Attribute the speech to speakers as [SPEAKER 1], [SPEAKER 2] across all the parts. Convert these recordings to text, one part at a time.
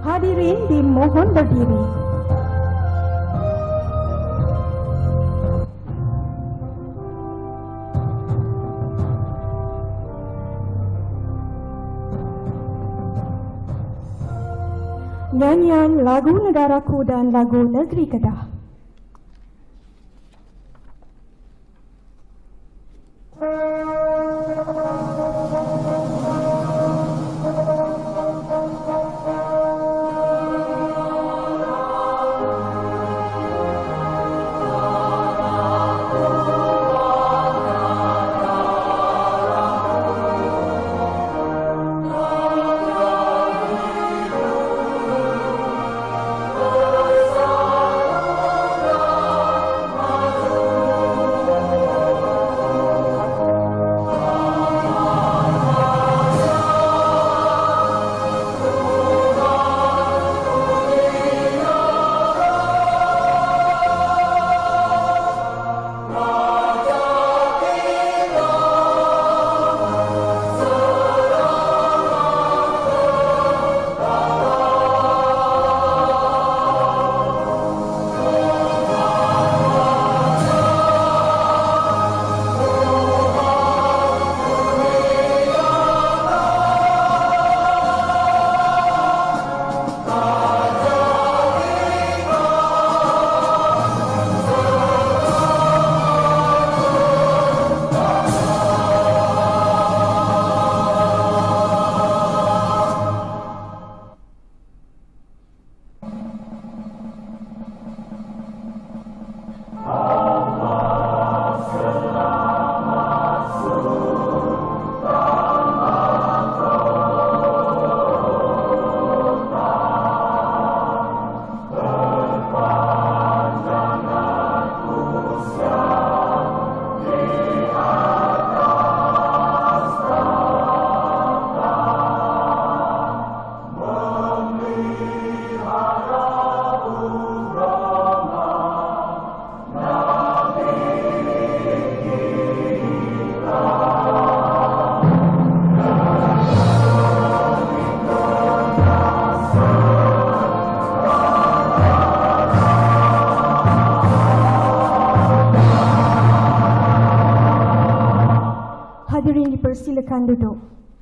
[SPEAKER 1] Hadirin dimohon berdiri. Nyanyian lagu Negaraku dan lagu Negeri Kedah. Hadirin dipersilakan duduk.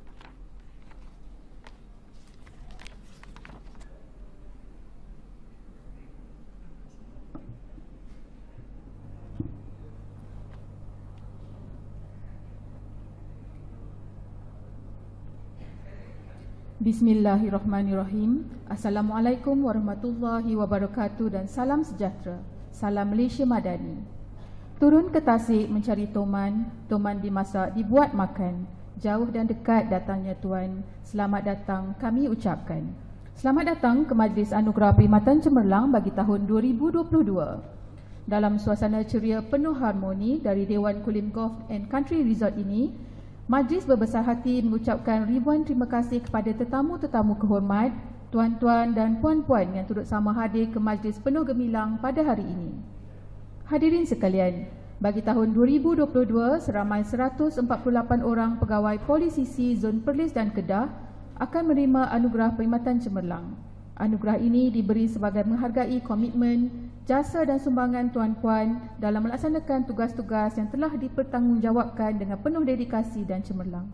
[SPEAKER 2] Bismillahirrahmanirrahim. Assalamualaikum warahmatullahi wabarakatuh dan salam sejahtera. Salam Malaysia Madani. Turun ke tasik mencari toman, toman dimasak, dibuat makan. Jauh dan dekat datangnya Tuan, selamat datang kami ucapkan. Selamat datang ke Majlis Anugerah Perkhidmatan Cemerlang bagi tahun 2022. Dalam suasana ceria penuh harmoni dari Dewan Kulim Golf and Country Resort ini, Majlis berbesar hati mengucapkan ribuan terima kasih kepada tetamu-tetamu kehormat, tuan-tuan dan puan-puan yang turut sama hadir ke majlis penuh gemilang pada hari ini. Hadirin sekalian, bagi tahun 2022, seramai 148 orang pegawai polisisi Zon Perlis dan Kedah akan menerima Anugerah Perkhidmatan Cemerlang. Anugerah ini diberi sebagai menghargai komitmen, jasa dan sumbangan tuan-puan dalam melaksanakan tugas-tugas yang telah dipertanggungjawabkan dengan penuh dedikasi dan cemerlang.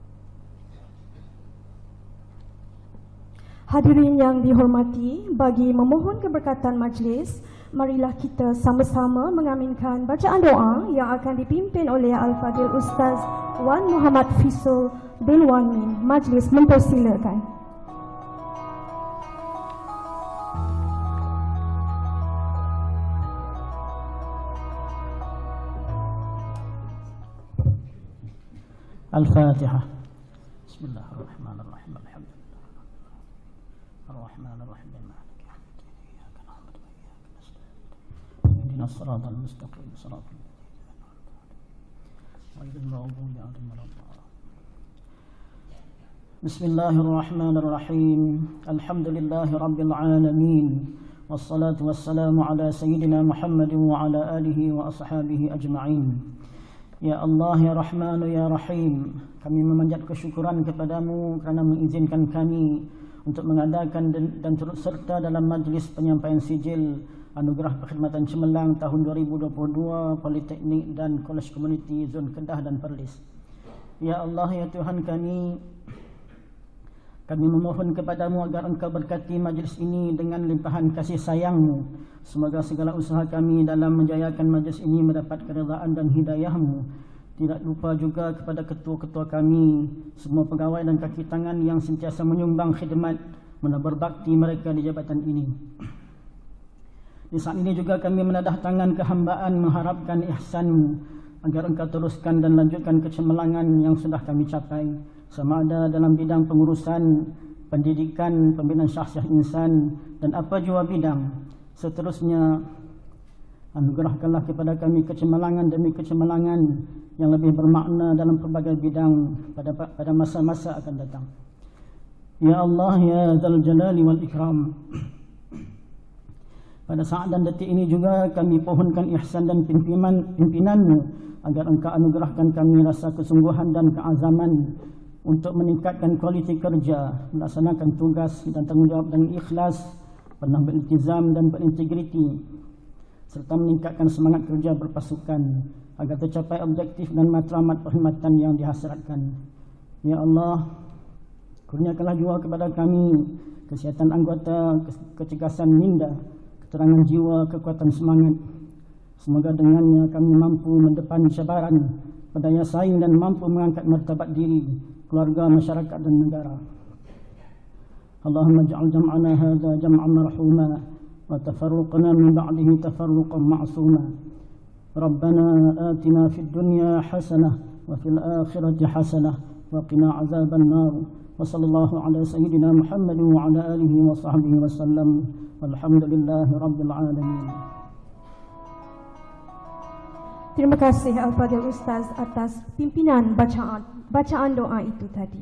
[SPEAKER 1] Hadirin yang dihormati, bagi memohon keberkatan majlis, marilah kita sama-sama mengaminkan bacaan doa yang akan dipimpin oleh Al-Fadhil Ustaz Wan Muhammad Fisul bin Wan Min. Majlis mempersilakan.
[SPEAKER 3] Al-Fatihah. Bismillahirrahmanirrahim. Alhamdulillah. Ar-Rahmanir-Rahim. Ihdinas siratal mustaqim. Siratal ghairil maghdubi 'alaihim waladdallin. Bismillahirrahmanirrahim. Alhamdulillahi rabbil alamin. Wassalatu wassalamu ala sayyidina Muhammadin wa ala alihi wa ashabihi ajma'in. Ya Allah, Ya Rahman, Ya Rahim, kami memanjat kesyukuran kepadamu kerana mengizinkan kami untuk mengadakan dan turut serta dalam majlis penyampaian sijil Anugerah Perkhidmatan Cemerlang tahun 2022 Politeknik dan Kolej Komuniti Zon Kedah dan Perlis. Ya Allah, ya Tuhan kami memohon kepadamu agar Engkau berkati majlis ini dengan limpahan kasih sayang-Mu. Semoga segala usaha kami dalam menjayakan majlis ini mendapat keridaan dan hidayah-Mu. Tidak lupa juga kepada ketua-ketua kami, semua pegawai dan kaki tangan yang sentiasa menyumbang khidmat menebar bakti mereka di jabatan ini. Di saat ini juga kami menadah tangan kehambaan mengharapkan ihsan-Mu agar Engkau teruskan dan lanjutkan kecemerlangan yang sudah kami capai, sama ada dalam bidang pengurusan, pendidikan, pembinaan syahsiah insan dan apa jua bidang. Seterusnya, anugerahkanlah kepada kami kecemerlangan demi kecemerlangan yang lebih bermakna dalam pelbagai bidang pada masa-masa akan datang. Ya Allah, ya Dzal Jalali wal Ikram, pada saat dan detik ini juga kami pohonkan ihsan dan pimpinan-Mu agar Engkau anugerahkan kami rasa kesungguhan dan keazaman untuk meningkatkan kualiti kerja, melaksanakan tugas dan tanggungjawab dengan ikhlas, pernah beriltizam dan berintegriti, serta meningkatkan semangat kerja berpasukan agar tercapai objektif dan matlamat perkhidmatan yang dihasratkan. Ya Allah, kurniakanlah jua kepada kami kesihatan anggota, kecergasan minda, keterangan jiwa, kekuatan semangat. Semoga dengannya kami mampu mendepani cabaran, berdaya saing dan mampu mengangkat martabat diri, keluarga, masyarakat dan negara. Allahumma ja'al jam'ana hadha jam'an marhuma wa tafarruqna min ba'dihi tafarruqan ma'suma. Rabbana atina fid dunya hasanah wa fil akhirati hasanah wa qina azaban nar. Wa sallallahu ala sayyidina Muhammadin wa ala alihi wa sahbihi wa sallam. Walhamdulillahi rabbil alamin.
[SPEAKER 1] Terima kasih Al-Fadhil Ustaz atas pimpinan bacaan doa itu tadi.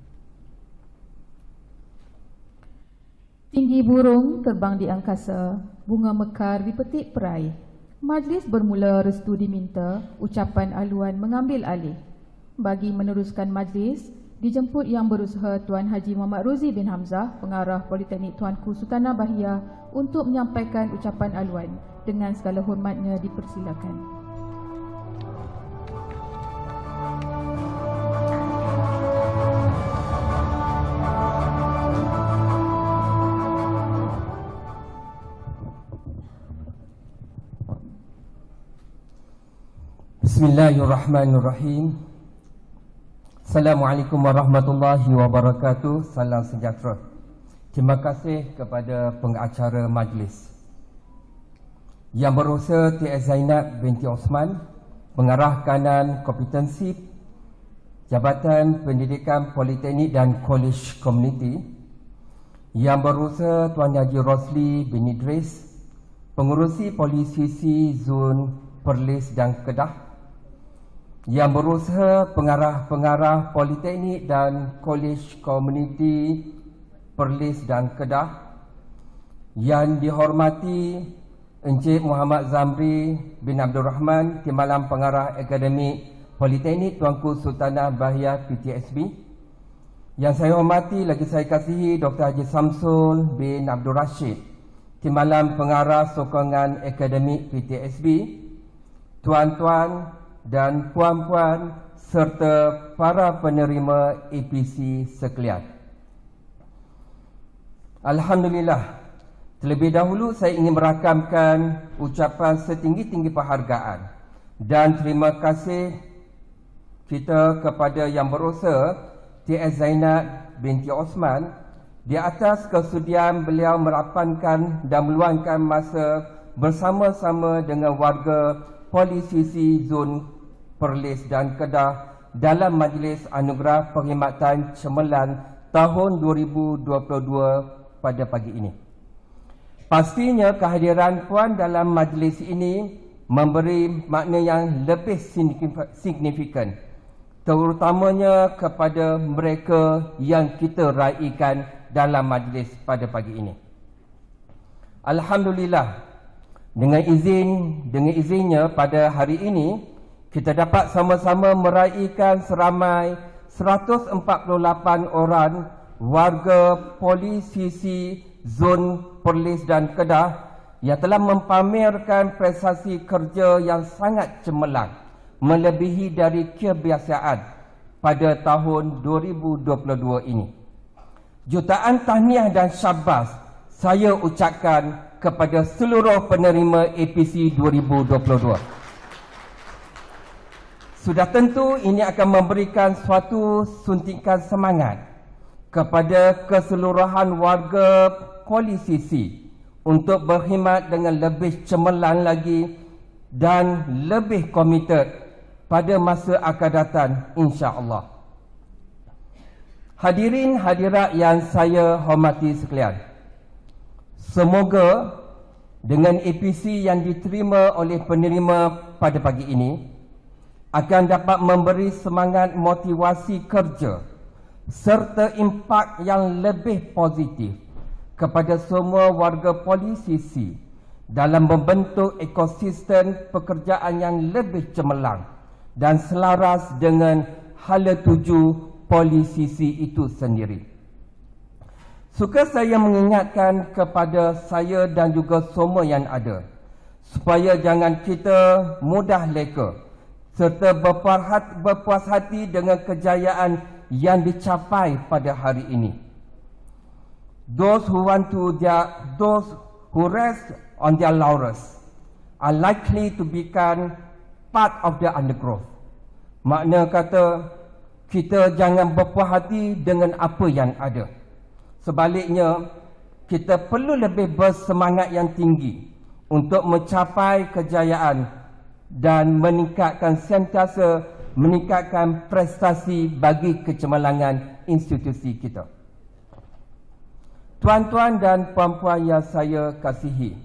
[SPEAKER 2] Tinggi burung terbang di angkasa, bunga mekar di petik perai. Majlis bermula restu diminta, ucapan aluan mengambil alih. Bagi meneruskan majlis, dijemput Yang Berusaha Tuan Haji Muhammad Ruzi bin Hamzah, Pengarah Politeknik Tuanku Sultanah Bahia, untuk menyampaikan ucapan aluan. Dengan segala hormatnya dipersilakan.
[SPEAKER 4] Bismillahirrahmanirrahim. Assalamualaikum warahmatullahi wabarakatuh. Salam sejahtera. Terima kasih kepada pengacara majlis. Yang Berusaha T.S. Zainab binti Osman, Pengarah Kanan Kompetensi Jabatan Pendidikan Politeknik dan Kolej Komuniti. Yang Berusaha Tuan Haji Rosli bin Idris, Pengurusi Polisisi Zon Perlis dan Kedah. Yang Berusaha Pengarah-pengarah Politeknik dan Kolej Komuniti Perlis dan Kedah. Yang dihormati Encik Muhammad Zamri bin Abdul Rahman, Timbalan Pengarah Akademik Politeknik Tuanku Sultanah Bahia PTSB. Yang saya hormati lagi saya kasihi Dr. Haji Samsul bin Abdul Rashid, Timbalan Pengarah Sokongan Akademik PTSB. Tuan-tuan dan puan-puan serta para penerima APC sekalian. Alhamdulillah, terlebih dahulu saya ingin merakamkan ucapan setinggi-tinggi penghargaan dan terima kasih kita kepada Yang Berusaha T.S. Zainab binti Osman di atas kesudian beliau merapankan dan meluangkan masa bersama-sama dengan warga Polisisi Zon Perlis dan Kedah dalam Majlis Anugerah Perkhidmatan Cemerlang tahun 2022 pada pagi ini. Pastinya kehadiran puan dalam majlis ini memberi makna yang lebih signifikan, terutamanya kepada mereka yang kita raikan dalam majlis pada pagi ini. Alhamdulillah, dengan izinnya pada hari ini kita dapat sama-sama meraihkan seramai 148 orang warga Polis Sisi Zon Perlis dan Kedah yang telah mempamerkan prestasi kerja yang sangat cemerlang melebihi dari kebiasaan pada tahun 2022 ini. Jutaan tahniah dan syabas saya ucapkan kepada seluruh penerima APC 2022. Sudah tentu ini akan memberikan suatu suntikan semangat kepada keseluruhan warga Polis Sisi untuk berkhidmat dengan lebih cemerlang lagi dan lebih komited pada masa akan datang, insya-Allah. Hadirin hadirat yang saya hormati sekalian, semoga dengan APC yang diterima oleh penerima pada pagi ini akan dapat memberi semangat motivasi kerja serta impak yang lebih positif kepada semua warga Polis Sisi dalam membentuk ekosistem pekerjaan yang lebih cemerlang dan selaras dengan hala tuju Polis Sisi itu sendiri. Suka saya mengingatkan kepada saya dan juga semua yang ada supaya jangan kita mudah leka serta berpuas hati dengan kejayaan yang dicapai pada hari ini. Those who rest on their laurels are likely to become part of the undergrowth. Makna kata, kita jangan berpuas hati dengan apa yang ada. Sebaliknya, kita perlu lebih bersemangat yang tinggi untuk mencapai kejayaan dan sentiasa meningkatkan prestasi bagi kecemerlangan institusi kita. Tuan-tuan dan puan-puan yang saya kasihi,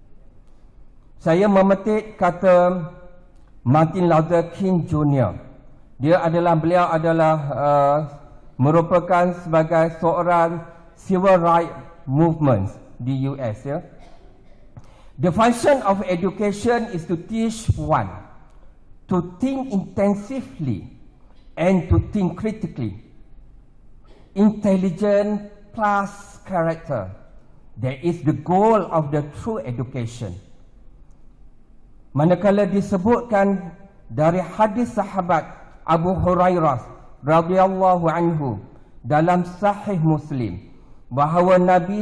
[SPEAKER 4] saya memetik kata Martin Luther King Jr. Beliau adalah merupakan sebagai seorang civil rights movement di US, ya. The function of education is to teach one to think intensively and to think critically. Intelligence plus character, that is the goal of the true education. Manakala disebutkan dari hadis sahabat Abu Hurairah radhiyallahu anhu dalam Sahih Muslim bahawa Nabi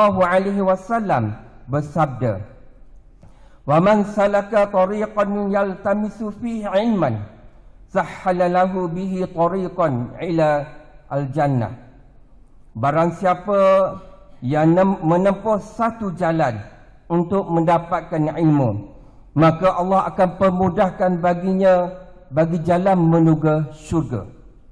[SPEAKER 4] SAW bersabda, وَمَنْ سَلَكَ طَرِيقًا يَلْتَمِسُ فِيهِ عِلْمًا سَهَّلَ لَهُ بِهِ طَرِيقًا إِلَى الْجَنَّةِ. Barang siapa yang menempuh satu jalan untuk mendapatkan ilmu, maka Allah akan permudahkan baginya bagi jalan menuju syurga.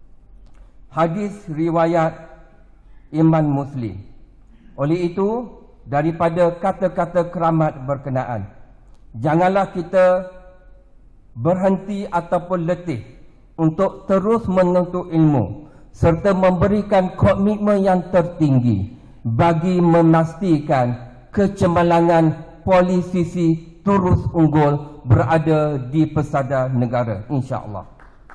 [SPEAKER 4] Hadis riwayat Imam Muslim. Oleh itu, daripada kata-kata keramat berkenaan, janganlah kita berhenti ataupun letih untuk terus menuntut ilmu serta memberikan komitmen yang tertinggi bagi memastikan kecemerlangan Polis Sisi terus unggul berada di pesada negara, insya-Allah.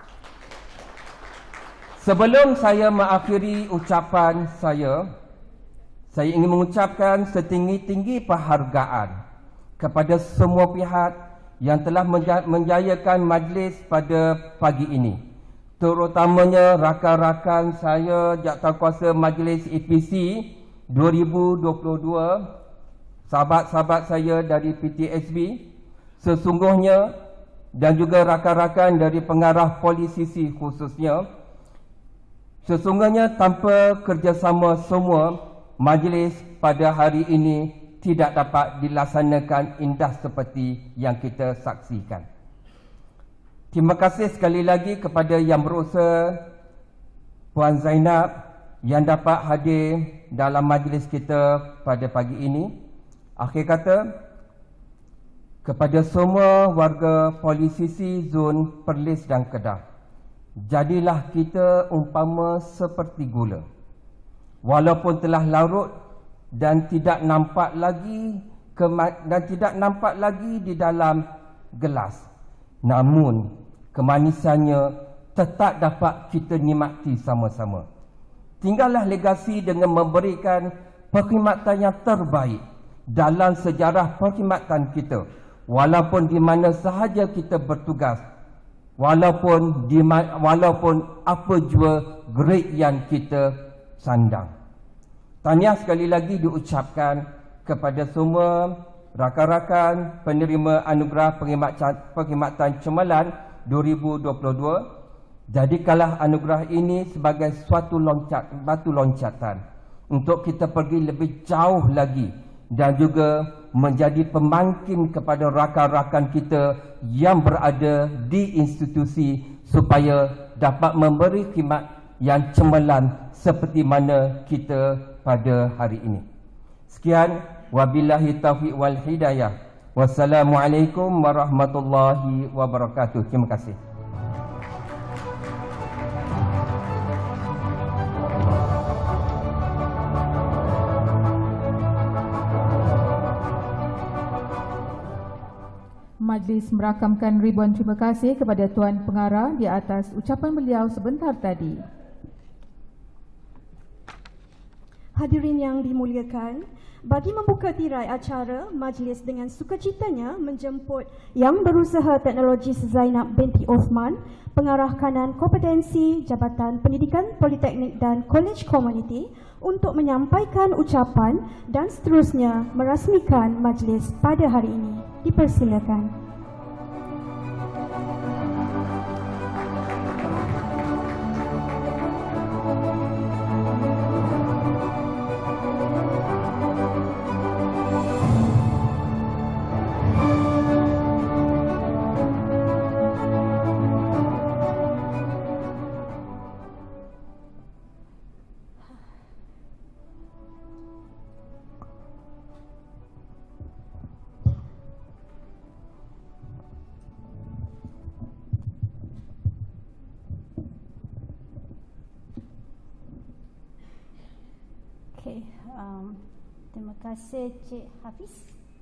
[SPEAKER 4] Sebelum saya mengakhiri ucapan saya ingin mengucapkan setinggi-tinggi penghargaan kepada semua pihak yang telah menjayakan majlis pada pagi ini, terutamanya rakan-rakan saya Jawatankuasa Majlis APC 2022, sahabat-sahabat saya dari PTSB sesungguhnya, dan juga rakan-rakan dari pengarah Polis Sisi khususnya. Sesungguhnya tanpa kerjasama semua, majlis pada hari ini tidak dapat dilaksanakan indah seperti yang kita saksikan. Terima kasih sekali lagi kepada Yang Berusaha Puan Zainab yang dapat hadir dalam majlis kita pada pagi ini. Akhir kata, kepada semua warga Polis Sisi Zon Perlis dan Kedah, jadilah kita umpama seperti gula, walaupun telah larut dan tidak nampak lagi di dalam gelas, namun kemanisannya tetap dapat kita nikmati sama-sama. tinggallah legasi dengan memberikan perkhidmatan yang terbaik dalam sejarah perkhidmatan kita, walaupun di mana sahaja kita bertugas, walaupun apa jua grade yang kita sandang. Tahniah sekali lagi diucapkan kepada semua rakan-rakan penerima anugerah perkhidmatan cemerlang 2022. Jadikanlah anugerah ini sebagai suatu batu loncatan untuk kita pergi lebih jauh lagi dan juga menjadi pemangkin kepada rakan-rakan kita yang berada di institusi supaya dapat memberi khidmat yang cemerlang seperti mana kita pada hari ini. Sekian, wabillahi taufiq wal hidayah. Wassalamualaikum warahmatullahi wabarakatuh. Terima kasih.
[SPEAKER 2] Majlis merakamkan ribuan terima kasih kepada Tuan Pengarah di atas ucapan beliau sebentar tadi.
[SPEAKER 1] Hadirin yang dimuliakan, bagi membuka tirai acara, majlis dengan sukacitanya menjemput Yang Berusaha Teknologi Zainab binti Osman, Pengarah Kanan Kompetensi Jabatan Pendidikan Politeknik dan College Community untuk menyampaikan ucapan dan seterusnya merasmikan majlis pada hari ini. Dipersilakan.
[SPEAKER 5] Terima kasih Cik Hafiz.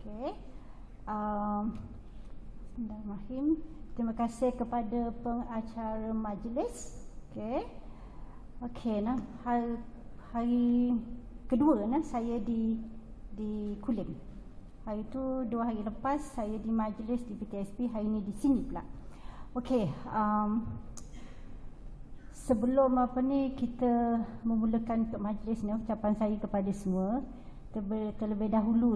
[SPEAKER 5] Bismillahirrahmanirrahim. Terima kasih kepada pengacara majlis. Nah, hari kedua saya di Kulim. Hari itu 2 hari lepas saya di majlis di PTSP, hari ini di sini pula. Sebelum kita memulakan untuk majlis ni, ucapan saya kepada semua, terlebih dahulu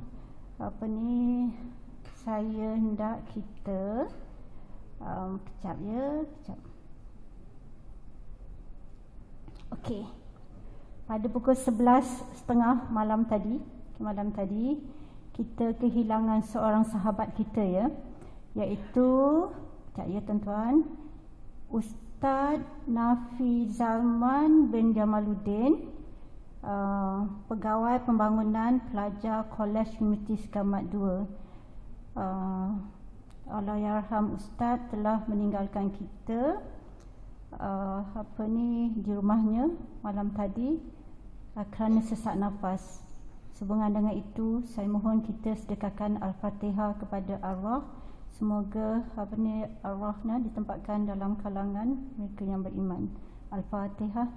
[SPEAKER 5] saya hendak kita kejap. Pada pukul 11.30 malam tadi kita kehilangan seorang sahabat kita, iaitu tuan-tuan, Ustaz Nafi Zalman bin Jamaluddin, pegawai pembangunan pelajar Kolej Unity Sekamat 2. Allahyarham Ustaz telah meninggalkan kita di rumahnya malam tadi kerana sesak nafas. Sehubungan dengan itu, saya mohon kita sedekahkan Al-Fatihah kepada arwah. Semoga arwahnya ditempatkan dalam kalangan mereka yang beriman. Al-Fatihah.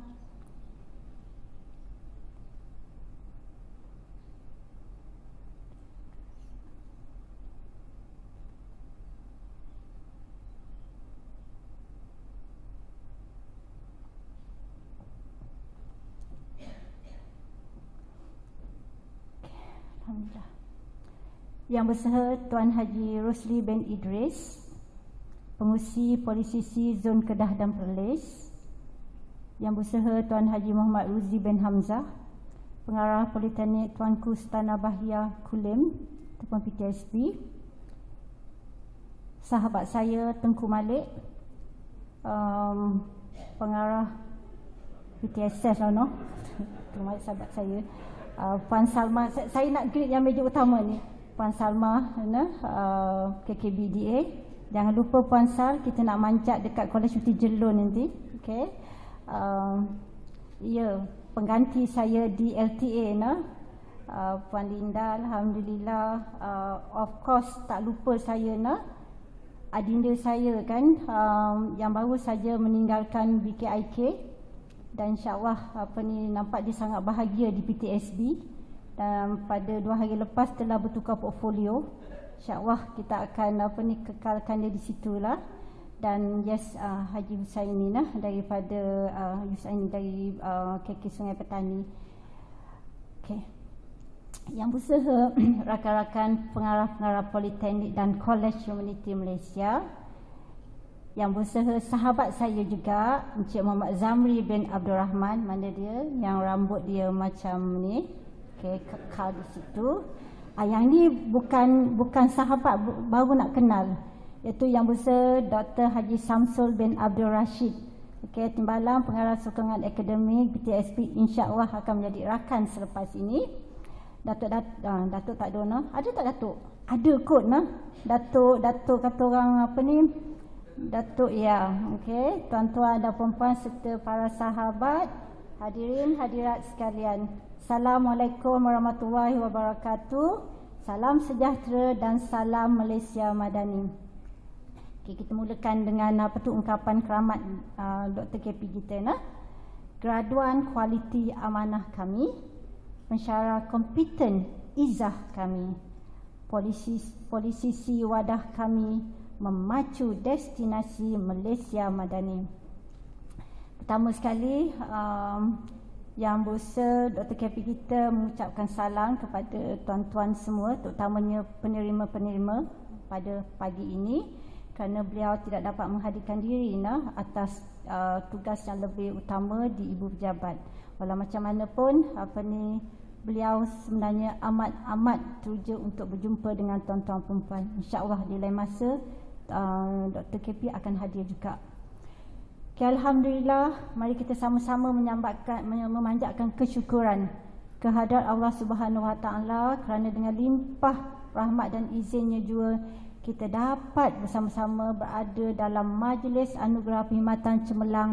[SPEAKER 5] Alhamdulillah. Yang bersaha Tuan Haji Rosli bin Idris, Pengurusi Polisisi Zon Kedah dan Perlis. Yang bersaha Tuan Haji Muhammad Ruzi bin Hamzah, Pengarah Politeknik Tuanku Sultanah Bahiyah Kulim ataupun PTSP. Sahabat saya Tengku Malik, Pengarah PTSS Tengku Malik sahabat saya. Puan Salma, saya nak greet yang meja utama ni. Puan Salma, KKBDA. Jangan lupa Puan Sal, kita nak mancat dekat Kolej Uti Jelun nanti. Pengganti saya di LTA Puan Linda, alhamdulillah. Of course tak lupa saya adinda saya yang baru saja meninggalkan BKIK, dan insya-Allah nampak dia sangat bahagia di PTSB, dan pada 2 hari lepas telah bertukar portfolio. InsyaAllah kita akan kekalkan dia di situlah. Dan yes, Haji Husaini daripada Husaini dari KK Sungai Petani. Okey. Yang berusaha rakan-rakan pengarah-pengarah Politeknik dan College Humanity Malaysia. Yang berusaha sahabat saya juga, Encik Muhammad Zamri bin Abdul Rahman, mana dia? Yang rambut dia macam ni. Okey, kekal di situ. Yang ni bukan sahabat, baru nak kenal, iaitu yang berusaha Dr. Haji Samsul bin Abdul Rashid. Okey, Timbalan Pengarah Sokongan Akademik PTSB, insya-Allah akan menjadi rakan selepas ini. Datuk tak ada nah. Ada tak Datuk? Ada kot nah. Datuk kata orang Datuk ya. Okey, tuan-tuan dan puan-puan serta para sahabat, hadirin hadirat sekalian. Assalamualaikum warahmatullahi wabarakatuh. Salam sejahtera dan salam Malaysia Madani. Okay, kita mulakan dengan ungkapan keramat Dr. KP kita. Graduan kualiti amanah kami, pensyarah kompeten izah kami, polisisi wadah kami memacu destinasi Malaysia Madani. Pertama sekali, yang berusaha Dr. KP kita mengucapkan salam kepada tuan-tuan semua, terutamanya penerima-penerima pada pagi ini, kerana beliau tidak dapat menghadirkan diri atas tugas yang lebih utama di Ibu Pejabat. Walau macam mana pun beliau sebenarnya amat teruja untuk berjumpa dengan tuan-tuan perempuan. InsyaAllah di lain masa Dr. KP akan hadir juga. Alhamdulillah, mari kita sama-sama memanjatkan kesyukuran kehadrat Allah Subhanahu Wa Taala, kerana dengan limpah rahmat dan izinnya juga kita dapat bersama-sama berada dalam Majlis Anugerah Perkhidmatan Cemerlang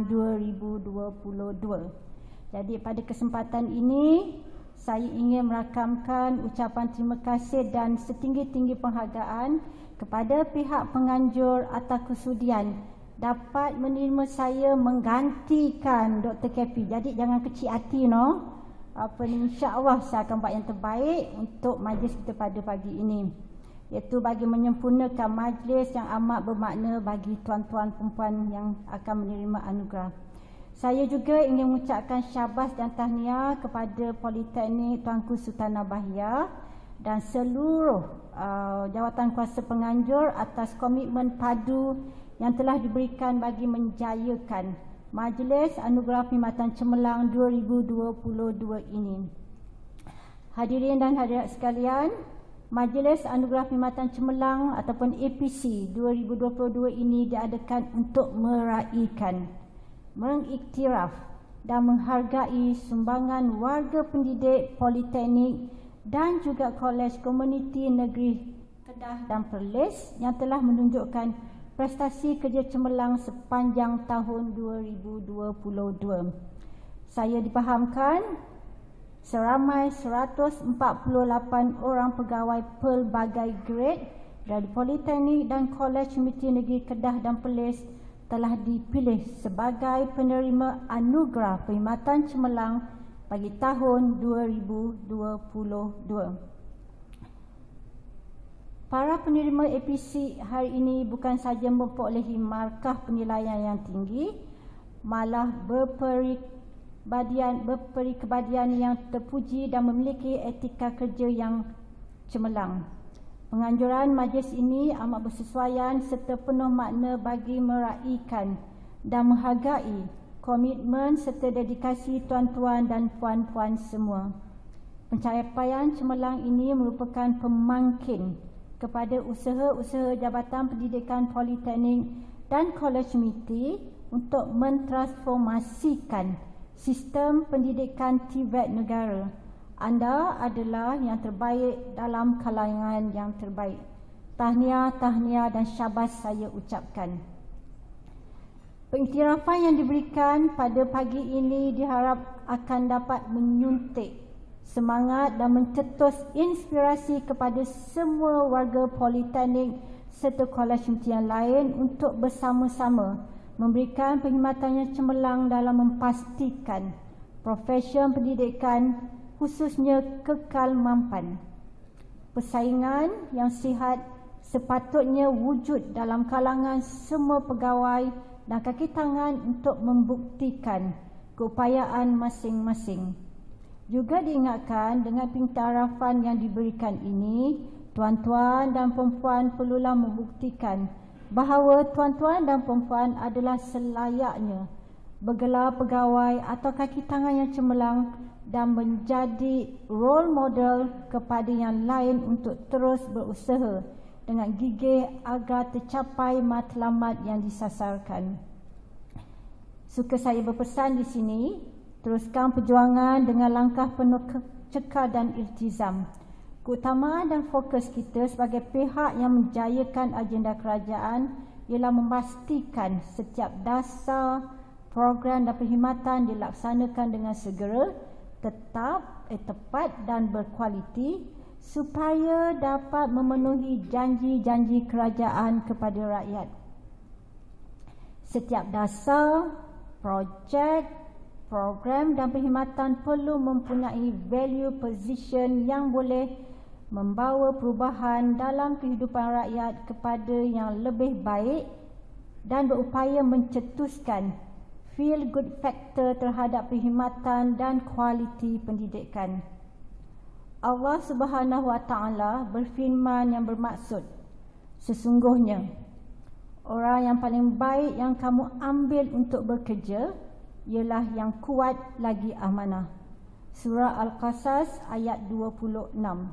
[SPEAKER 5] 2022. Jadi pada kesempatan ini saya ingin merakamkan ucapan terima kasih dan setinggi-tinggi penghargaan kepada pihak penganjur atas kesudian dapat menerima saya menggantikan Dr. KP. Jadi jangan kecil hati insya-Allah saya akan buat yang terbaik untuk majlis kita pada pagi ini, iaitu bagi menyempurnakan majlis yang amat bermakna bagi tuan-tuan perempuan yang akan menerima anugerah. Saya juga ingin mengucapkan syabas dan tahniah kepada Politeknik Tuanku Sultanah Bahia dan seluruh jawatan kuasa penganjur atas komitmen padu yang telah diberikan bagi menjayakan Majlis Anugerah Perkhidmatan Cemerlang 2022 ini. Hadirin dan hadirat sekalian, Majlis Anugerah Perkhidmatan Cemerlang ataupun APC 2022 ini diadakan untuk meraihkan, mengiktiraf dan menghargai sumbangan warga pendidik Politeknik dan juga Kolej Komuniti Negeri Kedah dan Perlis yang telah menunjukkan prestasi kerja cemerlang sepanjang tahun 2022. Saya difahamkan seramai 148 orang pegawai pelbagai grade dari Politeknik dan Kolej Komuniti Negeri Kedah dan Perlis telah dipilih sebagai penerima anugerah perkhidmatan cemerlang bagi tahun 2022. Para penerima APC hari ini bukan sahaja memperolehi markah penilaian yang tinggi, malah berperikebadian yang terpuji dan memiliki etika kerja yang cemerlang. Penganjuran majlis ini amat bersesuaian serta penuh makna bagi meraihkan dan menghargai komitmen serta dedikasi tuan-tuan dan puan-puan semua. Pencapaian cemerlang ini merupakan pemangkin kepada usaha-usaha Jabatan Pendidikan Politeknik dan Kolej Komuniti untuk mentransformasikan sistem pendidikan TVET negara. Anda adalah yang terbaik dalam kalangan yang terbaik. Tahniah dan syabas saya ucapkan. Pengiktirafan yang diberikan pada pagi ini diharap akan dapat menyuntik semangat dan mencetus inspirasi kepada semua warga Politeknik serta kolej komuniti yang lain untuk bersama-sama memberikan perkhidmatannya cemerlang dalam memastikan profesion pendidikan khususnya kekal mampan. Persaingan yang sihat sepatutnya wujud dalam kalangan semua pegawai dan kaki tangan untuk membuktikan keupayaan masing-masing. Juga diingatkan dengan pengiktirafan yang diberikan ini, tuan-tuan dan perempuan perlulah membuktikan bahawa tuan-tuan dan perempuan adalah selayaknya bergelar pegawai atau kaki tangan yang cemerlang dan menjadi role model kepada yang lain untuk terus berusaha dengan gigih agar tercapai matlamat yang disasarkan. Suka saya berpesan di sini, teruskan perjuangan dengan langkah penuh cekal dan iltizam. Keutamaan dan fokus kita sebagai pihak yang menjayakan agenda kerajaan ialah memastikan setiap dasar, program dan perkhidmatan dilaksanakan dengan segera, tepat dan berkualiti supaya dapat memenuhi janji-janji kerajaan kepada rakyat. Setiap dasar, projek, program dan perkhidmatan perlu mempunyai value position yang boleh membawa perubahan dalam kehidupan rakyat kepada yang lebih baik dan berupaya mencetuskan feel good factor terhadap perkhidmatan dan kualiti pendidikan. Allah Subhanahu Wa Taala berfirman yang bermaksud, sesungguhnya orang yang paling baik yang kamu ambil untuk bekerja ialah yang kuat lagi amanah. Surah Al-Qasas ayat 26.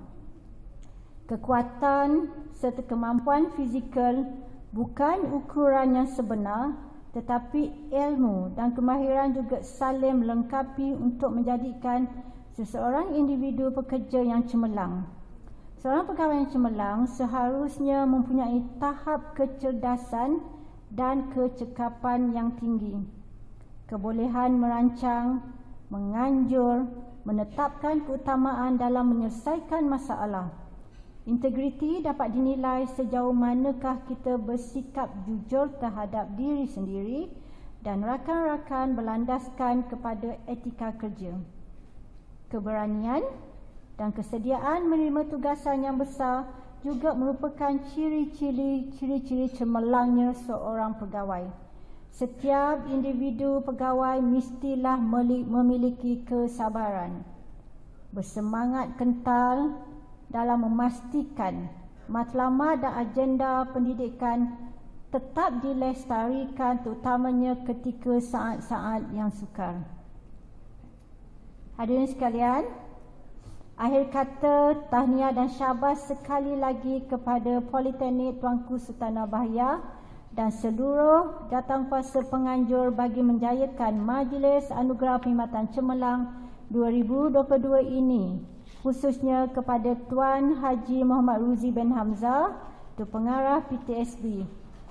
[SPEAKER 5] Kekuatan serta kemampuan fizikal bukan ukuran yang sebenar, tetapi ilmu dan kemahiran juga saling melengkapi untuk menjadikan seseorang individu pekerja yang cemerlang. Seorang pegawai yang cemerlang seharusnya mempunyai tahap kecerdasan dan kecekapan yang tinggi, kebolehan merancang, menganjur, menetapkan keutamaan dalam menyelesaikan masalah. Integriti dapat dinilai sejauh manakah kita bersikap jujur terhadap diri sendiri dan rakan-rakan berlandaskan kepada etika kerja. Keberanian dan kesediaan menerima tugasan yang besar juga merupakan ciri-ciri cemerlangnya seorang pegawai. Setiap individu pegawai mestilah memiliki kesabaran, bersemangat kental dalam memastikan matlamat dan agenda pendidikan tetap dilestarikan, terutamanya ketika saat-saat yang sukar. Hadirin sekalian, akhir kata tahniah dan syabas sekali lagi kepada Politeknik Tuanku Sultanah Bahia dan seluruh jawatankuasa penganjur bagi menjayakan Majlis Anugerah Perkhidmatan Cemerlang 2022 ini, khususnya kepada Tuan Haji Muhammad Ruzi bin Hamzah, Ketua Pengarah PTSB.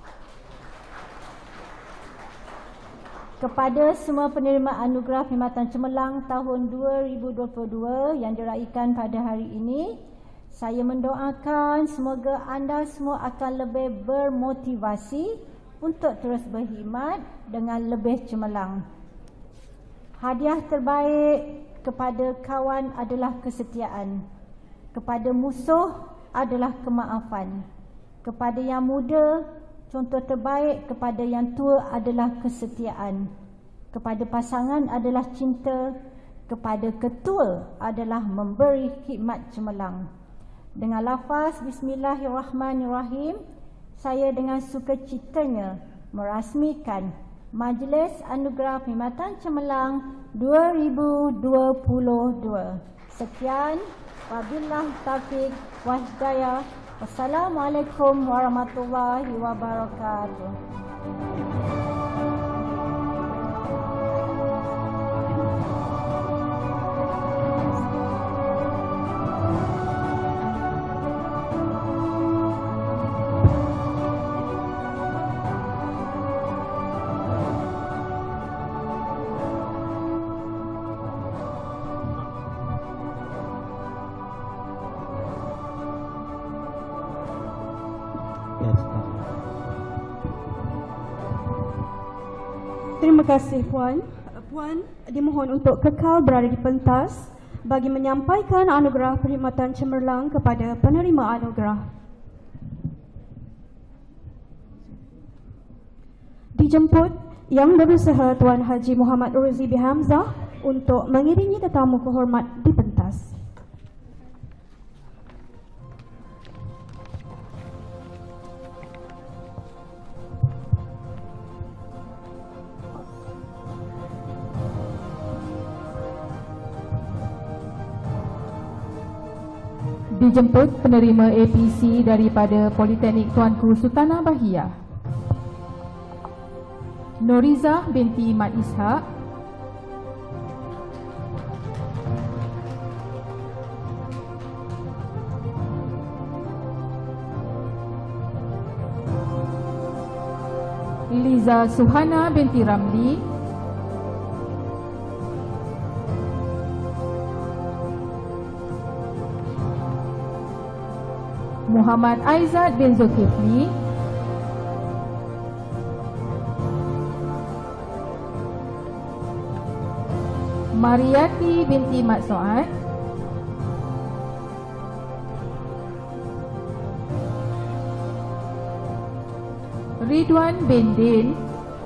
[SPEAKER 5] Kepada semua penerima Anugerah Perkhidmatan Cemerlang tahun 2022 yang diraikan pada hari ini, saya mendoakan semoga anda semua akan lebih bermotivasi untuk terus berkhidmat dengan lebih cemerlang. Hadiah terbaik kepada kawan adalah kesetiaan, kepada musuh adalah kemaafan, kepada yang muda contoh terbaik, kepada yang tua adalah kesetiaan, kepada pasangan adalah cinta, kepada ketua adalah memberi khidmat cemerlang. Dengan lafaz Bismillahirrahmanirrahim, saya dengan sukacitanya merasmikan Majlis Anugerah Perkhidmatan Cemerlang 2022. Sekian, wabillahi taufiq wal hidayah. Wassalamualaikum warahmatullahi wabarakatuh.
[SPEAKER 1] Terima kasih Puan. Puan dimohon untuk kekal berada di pentas bagi menyampaikan anugerah perkhidmatan cemerlang kepada penerima anugerah. Dijemput Yang Berusaha Tuan Haji Muhammad Rozi B. Hamzah untuk mengiringi tetamu kehormat di pentas.
[SPEAKER 2] Dijemput penerima APC daripada Politeknik Tuanku Sultanah Bahiyah, Norizah binti Mat Ishak, Liza Suhana binti Ramli, Muhammad Aizat bin Zulkifli, Mariati binti Mat Soad, Ridwan bin Din,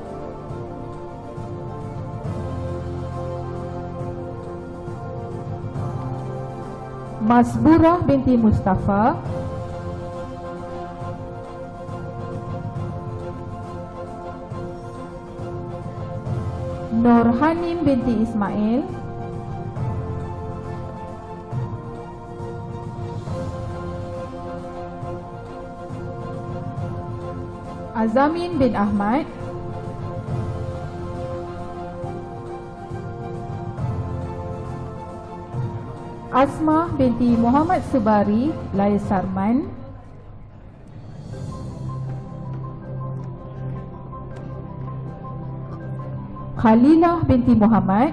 [SPEAKER 2] Masburah binti Mustafa, Nurhanim binti Ismail, Azamin bin Ahmad, Asmah binti Muhammad Subari Lais Sarman, Khalilah binti Muhammad,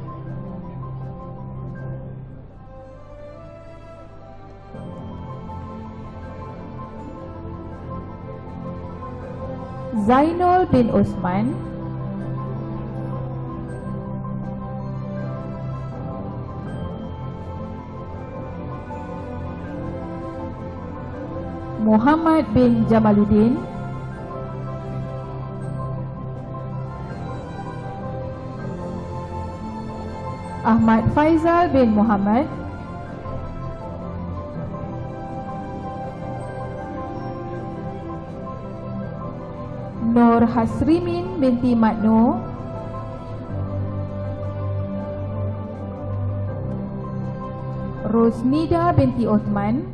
[SPEAKER 2] Zainul bin Osman, Muhammad bin Jamaluddin, Ahmad Faizal bin Muhammad, Nur Hasrimin binti Matno, Rosnida binti Osman,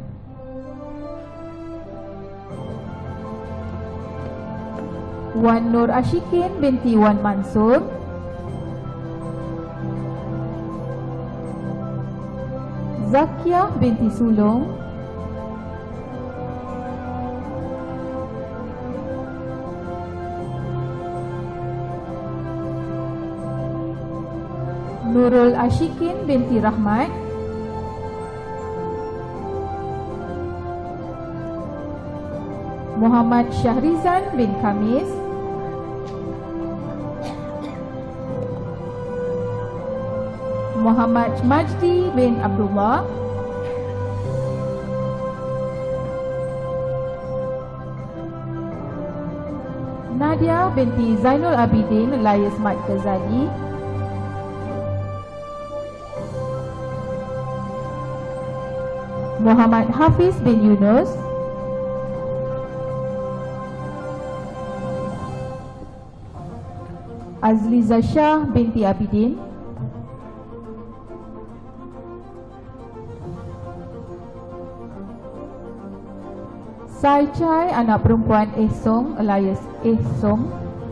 [SPEAKER 2] Wan Nur Ashikin binti Wan Mansur, Zakiah binti Sulong, Nurul Ashikin binti Rahmat, Muhammad Syahrizan bin Khamis, Muhammad Majdi bin Abdullah, Nadia binti Zainul Abidin Lais Mat Ghazali, Muhammad Hafiz bin Yunus, Azliza Shah binti Abidin, Sai Chai anak perempuan Song alias Song,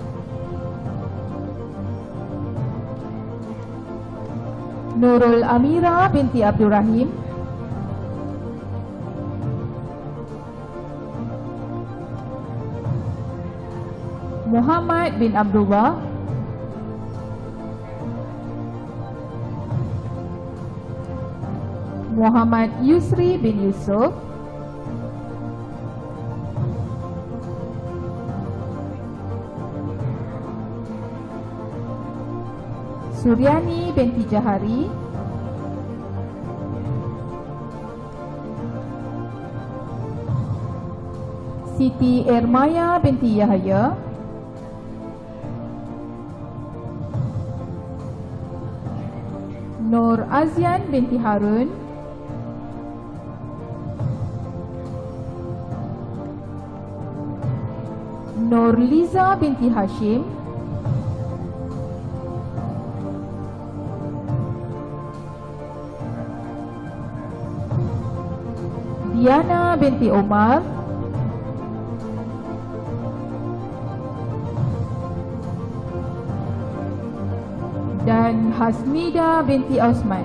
[SPEAKER 2] Nurul Amira binti Abdul Rahim, Muhammad bin Abdullah, Muhammad Yusri bin Yusuf, Suryani binti Jahari, Siti Ermaya binti Yahya, Nur Azian binti Harun, Nur Liza binti Hashim, Diana binti Omar, dan Hasmida binti Osman.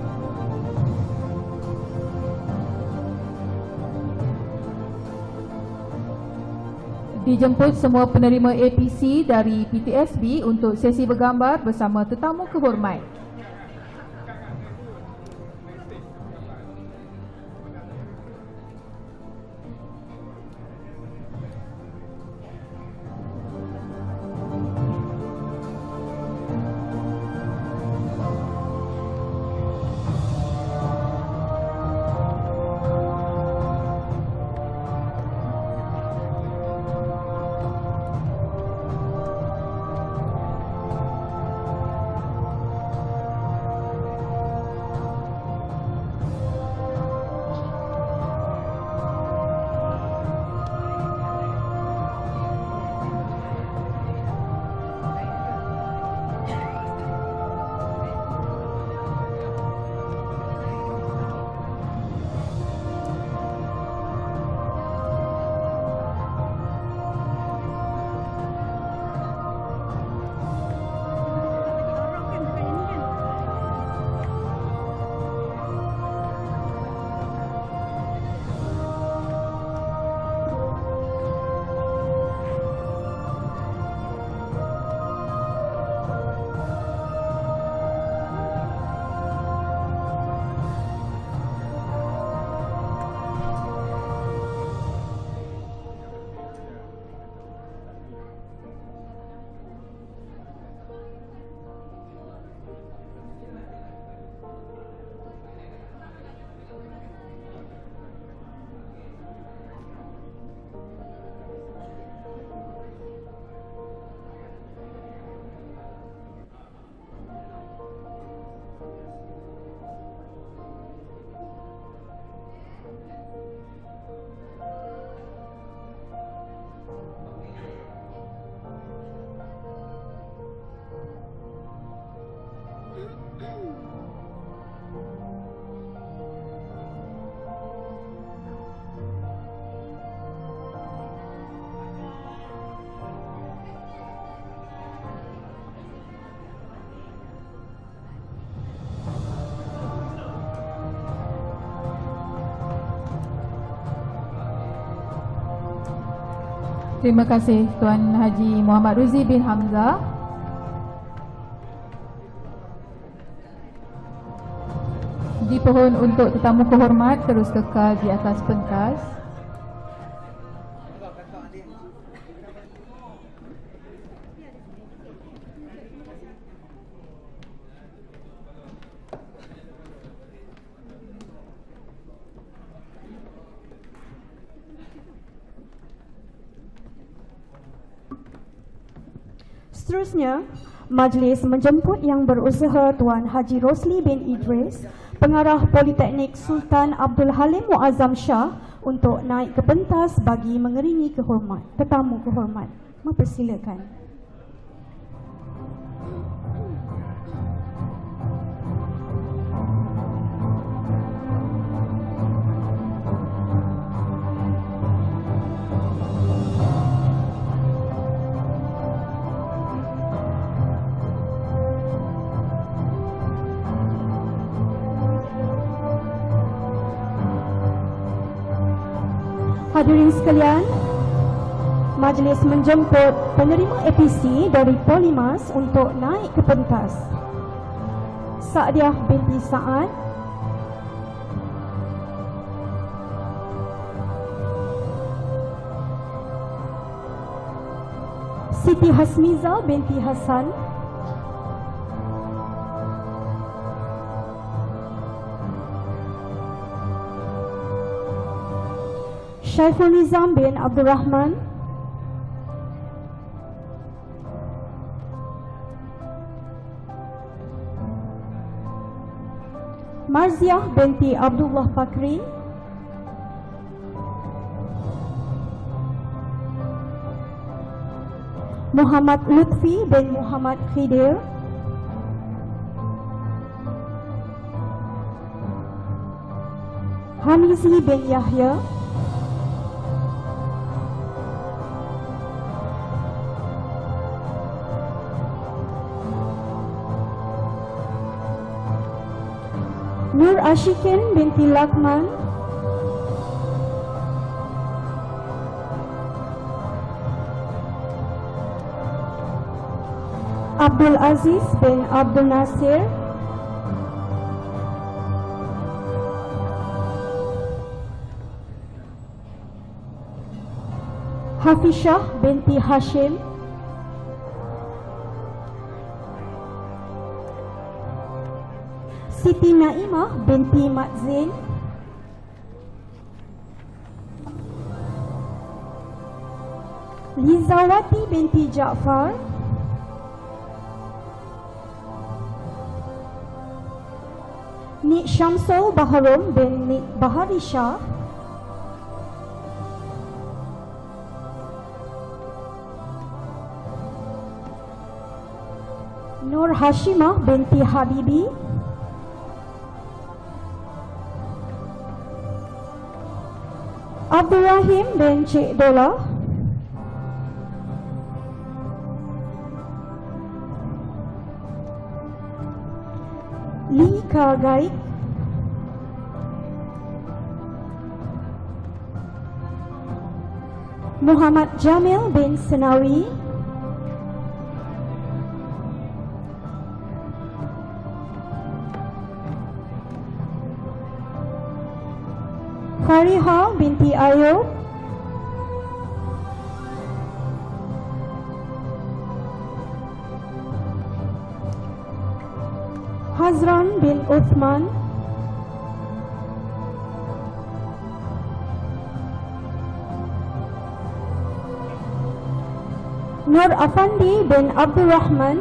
[SPEAKER 2] Dijemput semua penerima APC dari PTSB untuk sesi bergambar bersama tetamu kehormat. Terima kasih Tuan Haji Muhammad Ruzi bin Hamzah. Dipohon untuk tetamu kehormat terus kekal di atas pentas.
[SPEAKER 1] Seterusnya, majlis menjemput yang berusaha Tuan Haji Rosli bin Idris, Pengarah Politeknik Sultan Abdul Halim Muazzam Shah untuk naik ke pentas bagi mengiringi tetamu kehormat. Mempersilakan. Hadirin sekalian, majlis menjemput penerima APC dari Polimas untuk naik ke pentas. Saadiah binti Sa'ad, Siti Hasmiza binti Hasan, Syaiful Nizam bin Abdul Rahman, Marziah binti Abdullah Fakri, Muhammad Lutfi bin Muhammad Khidir, Hamizi bin Yahya, Nur Ashikin binti Lakman, Abdul Aziz bin Abdul Nasir, Hafishah binti Hashim, Siti Naimah binti Mat Zain, Lizawati binti Jaafar, Nik Syamsul Baharum bin Nik Bahari Shah, Nur Hashimah binti Habibi, Abdul Rahim bin Cik Dola, Lee Ka Gaik, Muhammad Jamil bin Senawi, Fariha binti Ayub, Hazran bin Uthman, Nur Afandi bin Abdul Rahman,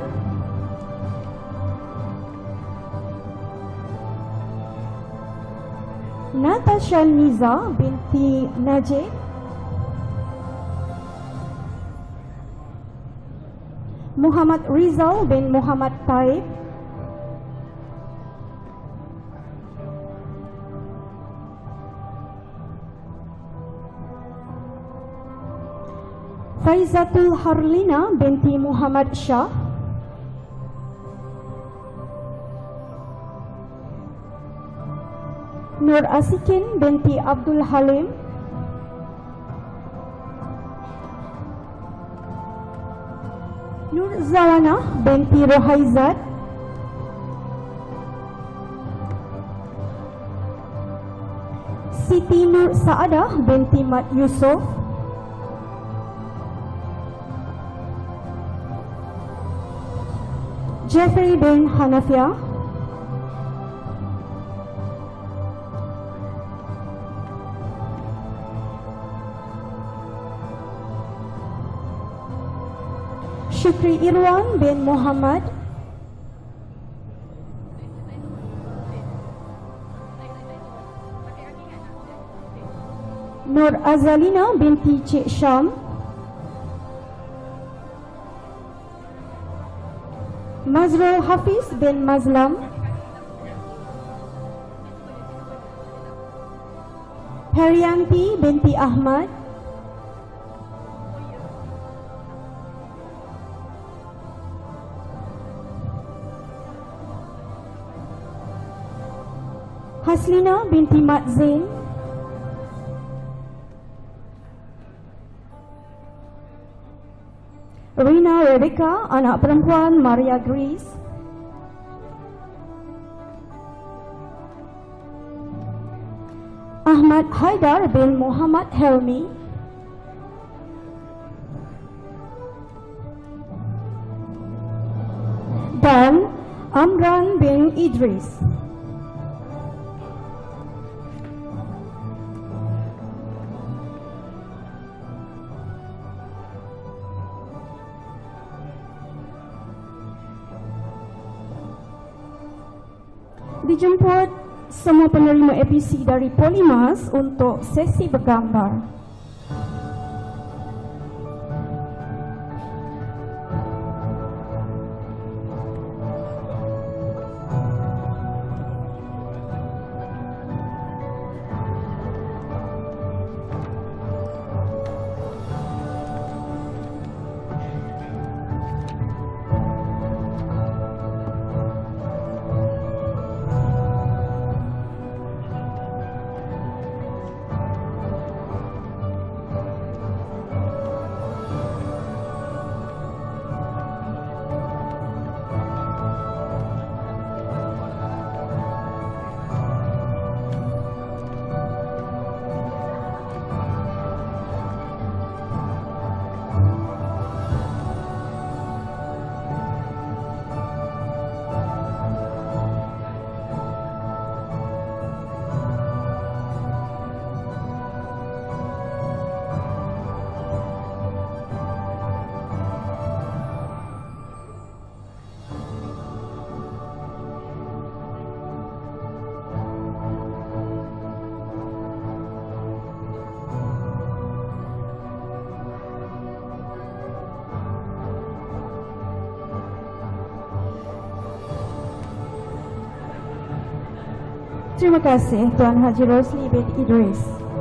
[SPEAKER 1] Natasha Niza binti Najib, Muhammad Rizal bin Muhammad Taib, Faizatul Harlina binti Muhammad Shah, Nur Asikin binti Abdul Halim, Nur Zawana binti Rohaizat, Siti Nur Saadah binti Mat Yusof, Jeffrey bin Hanafiah, Syukri Irwan bin Muhammad, Nur Azalina binti Cik Syam, Mazrul Hafiz bin Mazlam, Herianti binti Ahmad, Haslina binti Mat Zain, Rina Rebecca anak perempuan Maria Grace, Ahmad Haidar bin Muhammad Helmi, dan Amran bin Idris. Dijemput semua penerima APC dari Polimas untuk sesi bergambar. Terima kasih Tuan Haji Rosli bin Idris.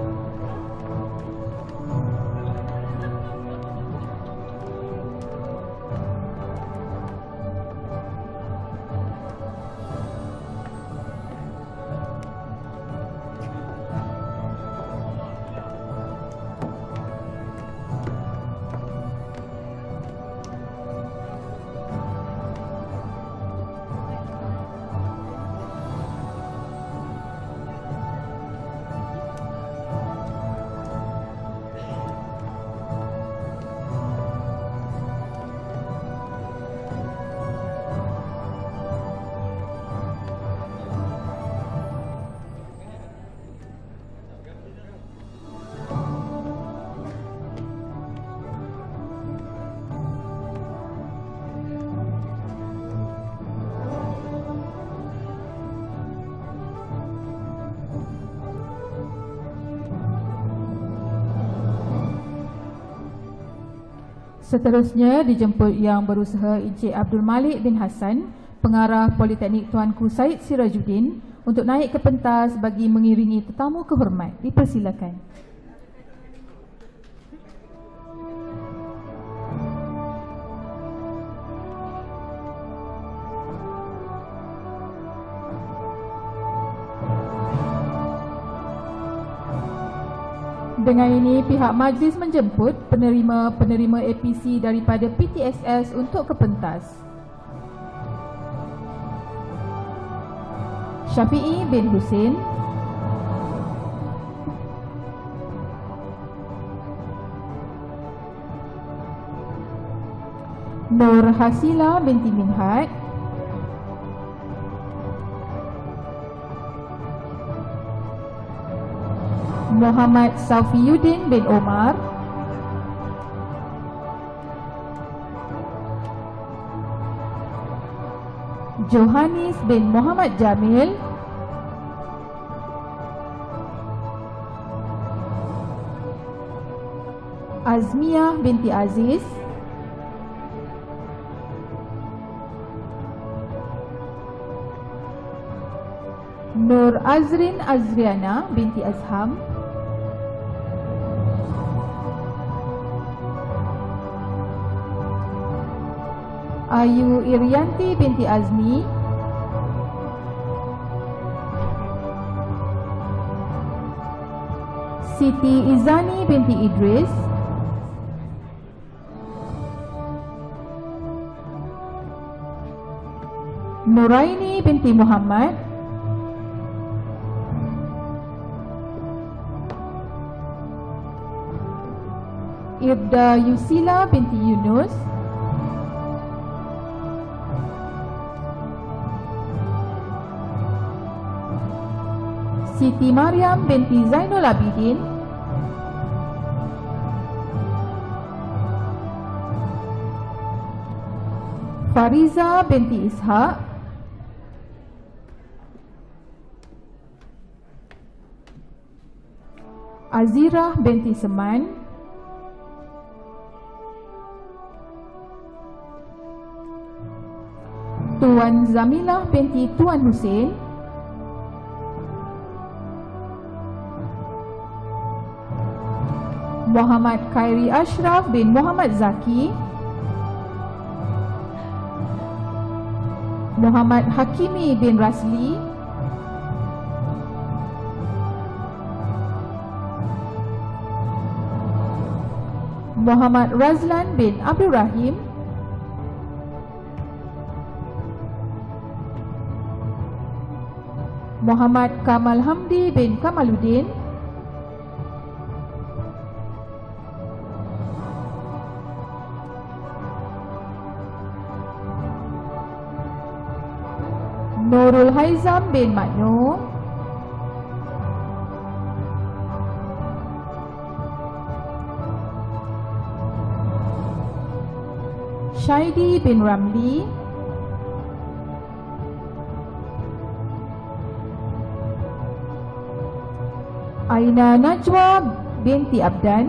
[SPEAKER 2] Seterusnya dijemput Yang Berusaha Encik Abdul Malik bin Hassan, Pengarah Politeknik Tuanku Syed Sirajuddin, untuk naik ke pentas bagi mengiringi tetamu kehormat. Dipersilakan. Dengan ini, pihak majlis menjemput penerima-penerima APC daripada PTSS untuk ke pentas. Syafi'i bin Husin, Nur Hasila binti Minhad, Muhammad Safiuddin bin Omar, Johannes bin Muhammad Jamil, Azmiyah binti Aziz, Nur Azrin Azriana binti Azham, Ayu Irianti binti Azmi, Siti Izani binti Idris, Nuraini binti Muhammad, Ibda Yusila binti Yunus, Siti Maryam binti Zainul Abidin, Fariza binti Ishaq, Azirah binti Seman, Tuan Zamilah binti Tuan Hussein, Muhammad Khairi Ashraf bin Muhammad Zaki, Muhammad Hakimi bin Rasli, Muhammad Razlan bin Abdul Rahim, Muhammad Kamal Hamdi bin Kamaluddin, Nurul Haizam bin Maknur, Syaidi bin Ramli, Aina Najwa binti Abdan,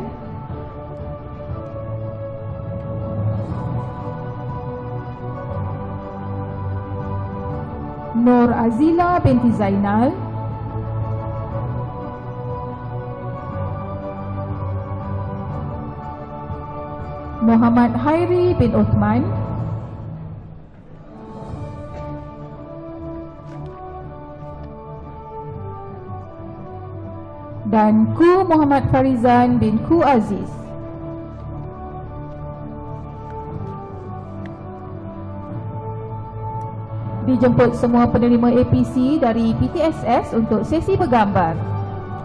[SPEAKER 2] Nur Azila binti Zainal, Muhammad Hairi bin Uthman, dan Ku Muhammad Farizan bin Ku Aziz. Dijemput semua penerima APC dari PTSS untuk sesi bergambar.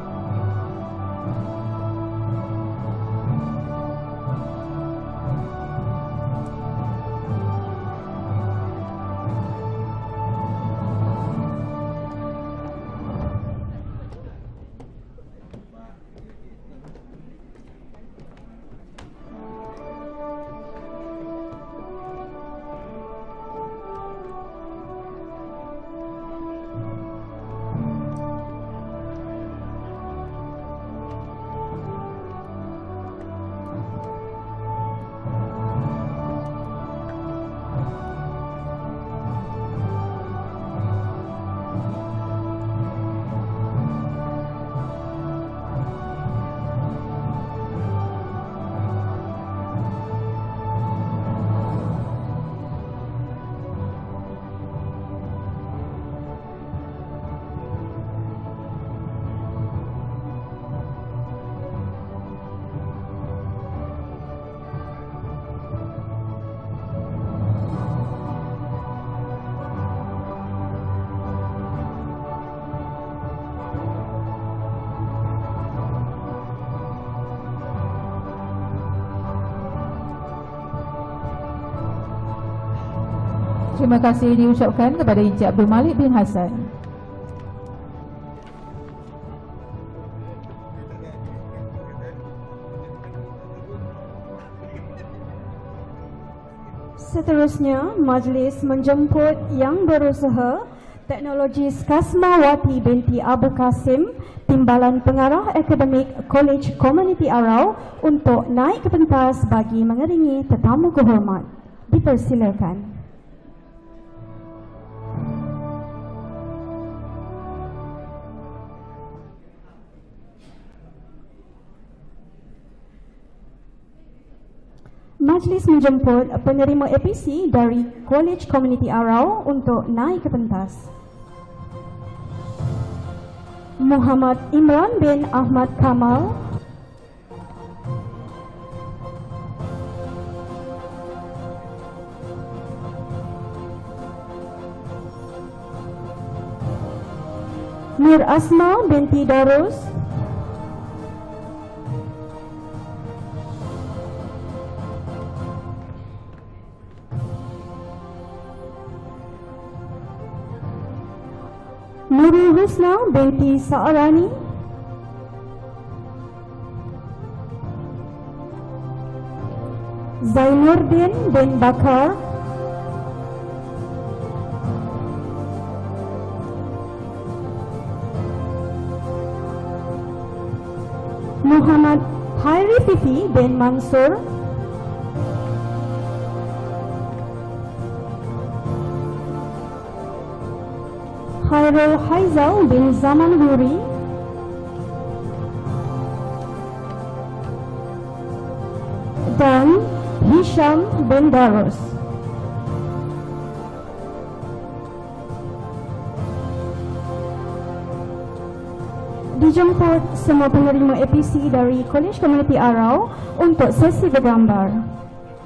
[SPEAKER 2] Terima kasih diucapkan kepada Encik Abdul Malik bin Hassan.
[SPEAKER 1] Seterusnya, majlis menjemput Yang Berusaha Teknologis Kasmawati binti Abu Kasim, Timbalan Pengarah Akademik College Community Arau untuk naik ke pentas bagi mengiringi tetamu kehormat. Dipersilakan. Majlis menjemput penerima APC dari College Community Arau untuk naik ke pentas. Muhammad Imran bin Ahmad Kamal, Nur Asma binti Darus, Nurul Husna binti Sa'arani, Zainuddin bin Bakar, Muhammad Hairi Fifi bin Mansur, Khairul Haizal bin Zaman Huri, dan Hisham bin Darus. Dijemput semua penerima APC dari Kolej Komuniti Arau untuk sesi bergambar.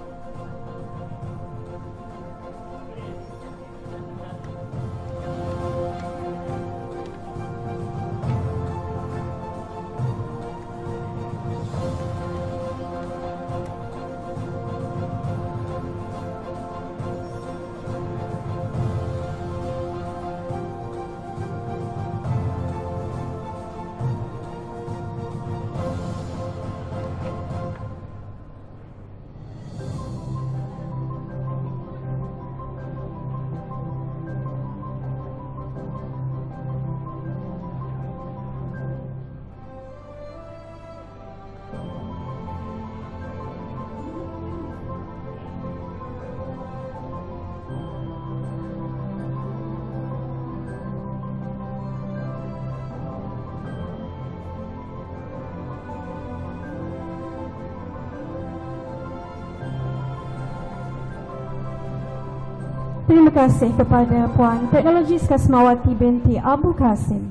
[SPEAKER 1] Terima kasih kepada Puan Teknologis Kasmawati binti Abu Kasim.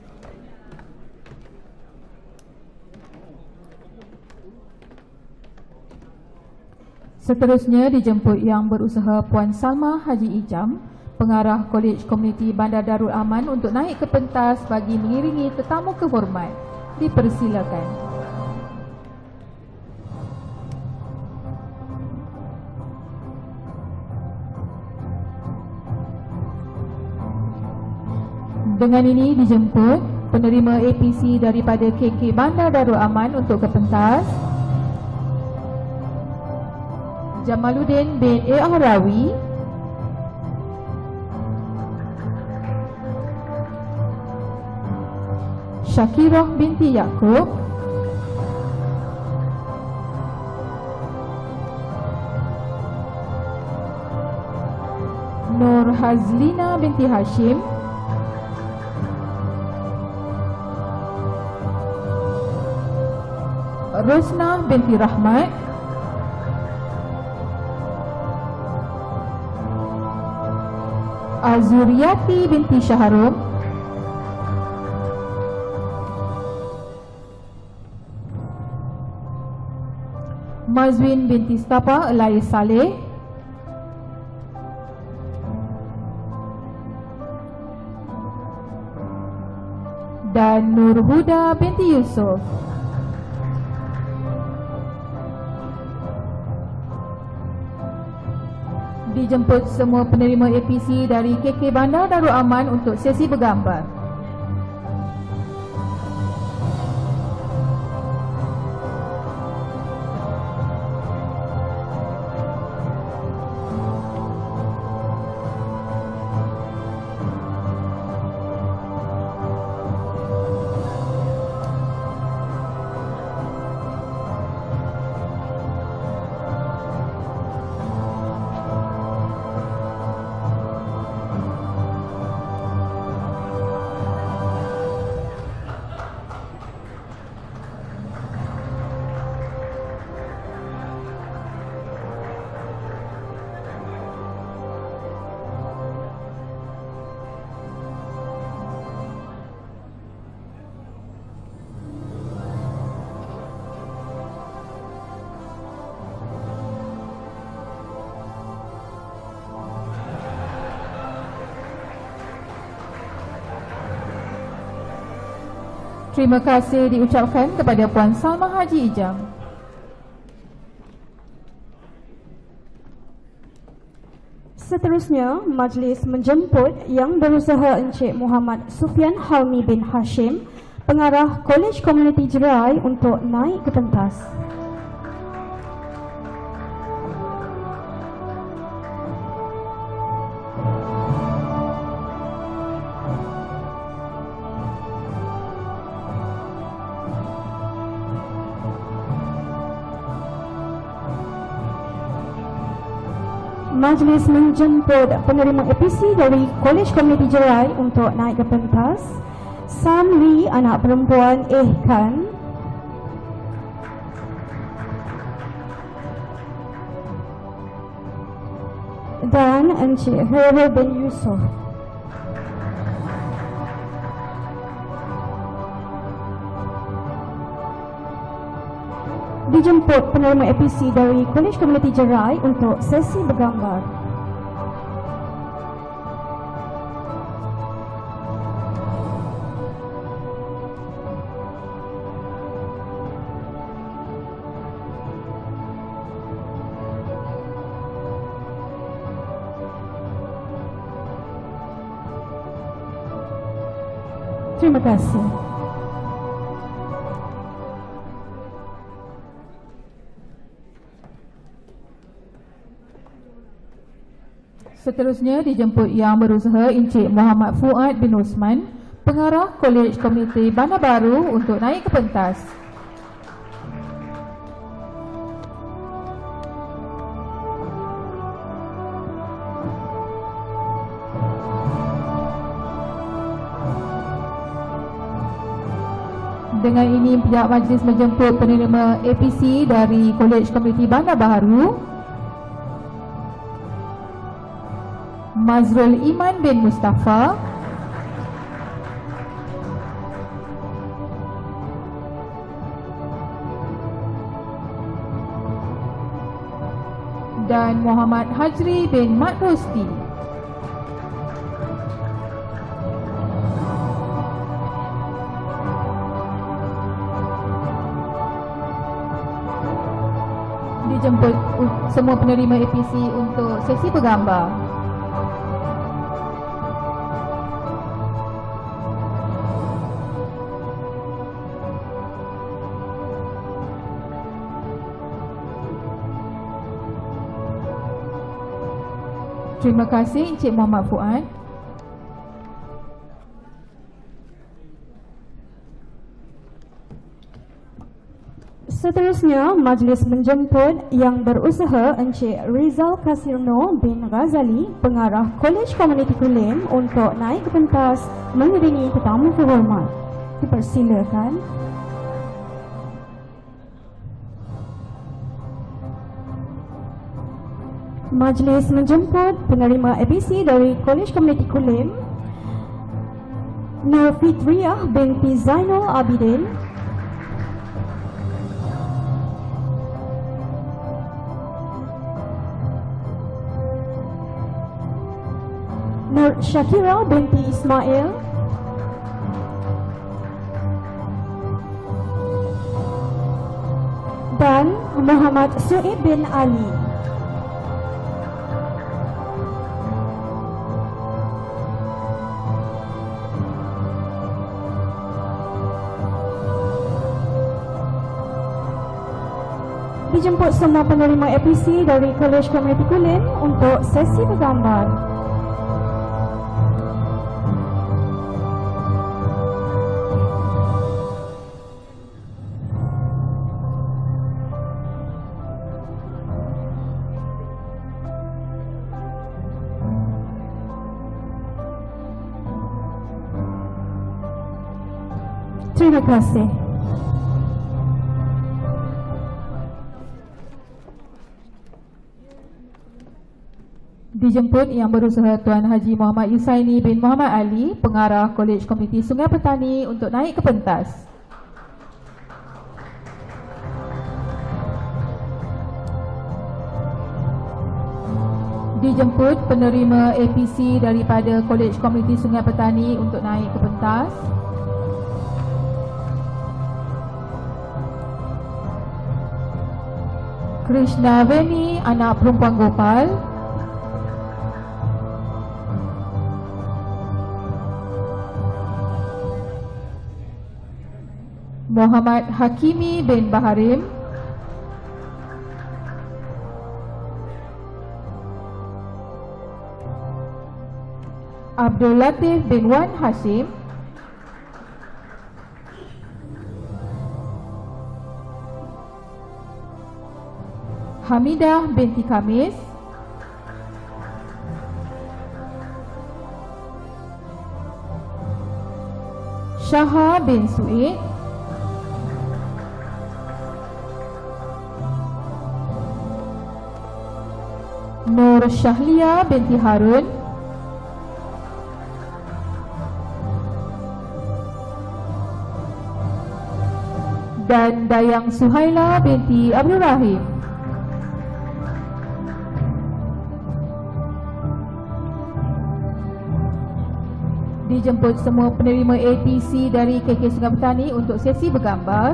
[SPEAKER 2] Seterusnya dijemput Yang Berusaha Puan Salma Haji Ijam, Pengarah Kolej Komuniti Bandar Darul Aman untuk naik ke pentas bagi mengiringi tetamu kehormat. Dipersilakan. Dengan ini dijemput penerima APC daripada KK Bandar Darul Aman untuk ke pentas. Jamaluddin bin Ahrawi, Syakirah binti Yaakob, Nur Hazlina binti Hashim, Rosnah binti Rahmat, Azuriyati binti Syaharum, Mazwin binti Stapa Elais Saleh, dan Nur Huda binti Yusuf. Dijemput semua penerima APC dari KK Bandar Darul Aman untuk sesi bergambar. Terima kasih diucapkan kepada Puan Salma Haji Ijam.
[SPEAKER 1] Seterusnya, majlis menjemput Yang Berusaha Encik Muhammad Sufian Halmi bin Hashim, Pengarah Kolej Komuniti Jerai untuk naik ke pentas. majlis menjemput penerima APC dari Kolej Komuniti Jerai untuk naik ke pentas. Sam Lee, anak perempuan Khan. Dan Encik Hero bin Yusof. Dijemput penerima APC dari Kolej Komuniti Jerai untuk sesi bergambar. Terima kasih.
[SPEAKER 2] Seterusnya dijemput Yang Berusaha Encik Muhammad Fuad bin Osman, pengarah Kolej Komuniti Bandar Baru untuk naik ke pentas. Dengan ini pihak majlis menjemput penerima APC dari Kolej Komuniti Bandar Baru, Mazrul Iman bin Mustafa, dan Muhammad Hajri bin Mat Rosti. Dijemput semua penerima APC untuk sesi bergambar. Terima kasih Encik Muhammad Fuad.
[SPEAKER 1] Seterusnya, majlis menjemput Yang Berusaha Encik Rizal Kasirno bin Ghazali, pengarah Kolej Komuniti Kulim untuk naik ke pentas mengiringi tetamu terhormat. Dipersilakan. Majlis menjemput penerima APC dari Kolej Komuniti Kulim, Nur Fitriah binti Zainul Abidin, Nur Syakira binti Ismail, dan Muhammad Su'ib bin Ali. Dijemput semua penerima APC dari Kolej Komuniti Kulim untuk sesi bergambar. Terima kasih.
[SPEAKER 2] Dijemput Yang Berusaha Tuan Haji Muhammad Yusaini bin Muhammad Ali, pengarah Kolej Komuniti Sungai Petani untuk naik ke pentas. Dijemput penerima APC daripada Kolej Komuniti Sungai Petani untuk naik ke pentas. Krishna Veni, anak perempuan Gopal. Muhammad Hakimi bin Baharim. Abdul Latif bin Wan Hashim. Hamidah binti Kamis. Syaha bin Suid, Nur Syahlia binti Harun, dan Dayang Suhaila binti Abdul Rahim. Dijemput semua penerima APC dari KK Sungai Petani untuk sesi bergambar.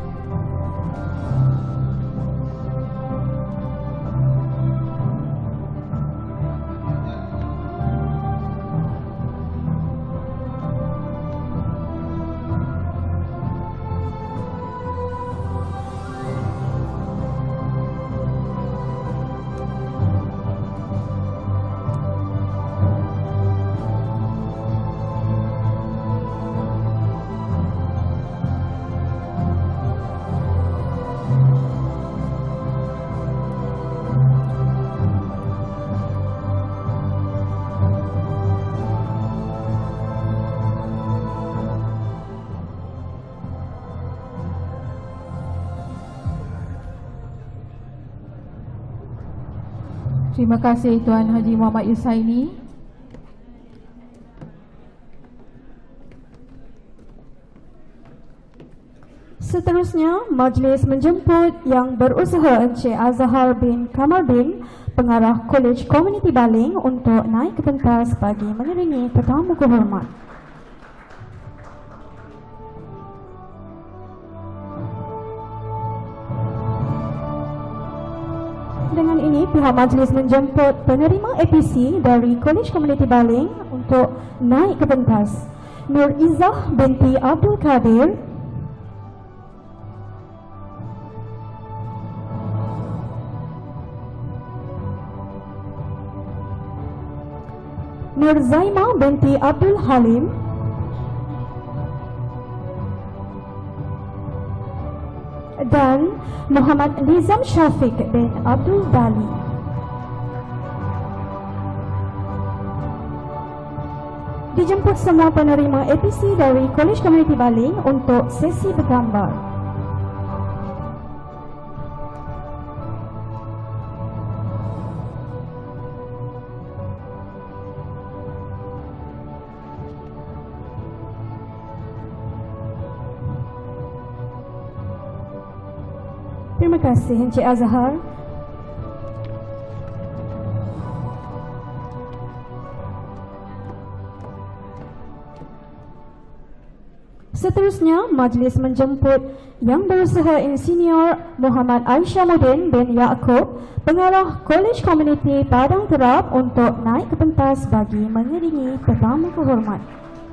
[SPEAKER 2] Terima kasih Tuan Haji Muhammad Yusaini.
[SPEAKER 1] Seterusnya, majlis menjemput Yang Berusaha Encik Azhar bin Kamaldin, pengarah Kolej Komuniti Baling, untuk naik ke pentas bagi mengiringi tetamu kehormat. Dengan ini, pihak majlis menjemput penerima APC dari Kolej Komuniti Baling untuk naik ke pentas. Nur Izzah binti Abdul Kadir, Nur Zaimah binti Abdul Halim, dan Muhammad Nizam Syafiq bin Abdul Bali. Dijemput semua penerima APC dari Kolej Komuniti Baling untuk sesi bergambar. Terima kasih Encik Azhar. Seterusnya, majlis menjemput Yang Berusaha Insinyur Muhammad Aisyamuddin bin Yaakob, pengarah Kolej Komuniti Padang Terap, untuk naik ke pentas bagi mengiringi tetamu kehormat.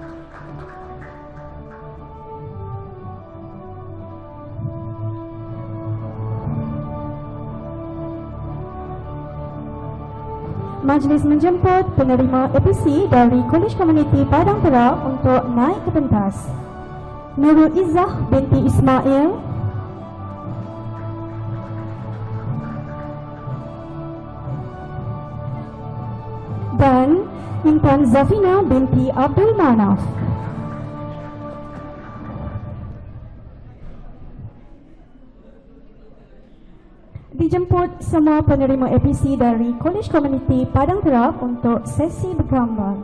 [SPEAKER 1] Majlis menjemput penerima APC dari Kolej Komuniti Padang Terap untuk naik ke pentas. Nurul Izzah binti Ismail, dan Intan Zafina binti Abdul Manaf. Dijemput semua penerima APC dari Kolej Komuniti Padang Terap untuk sesi bergambar.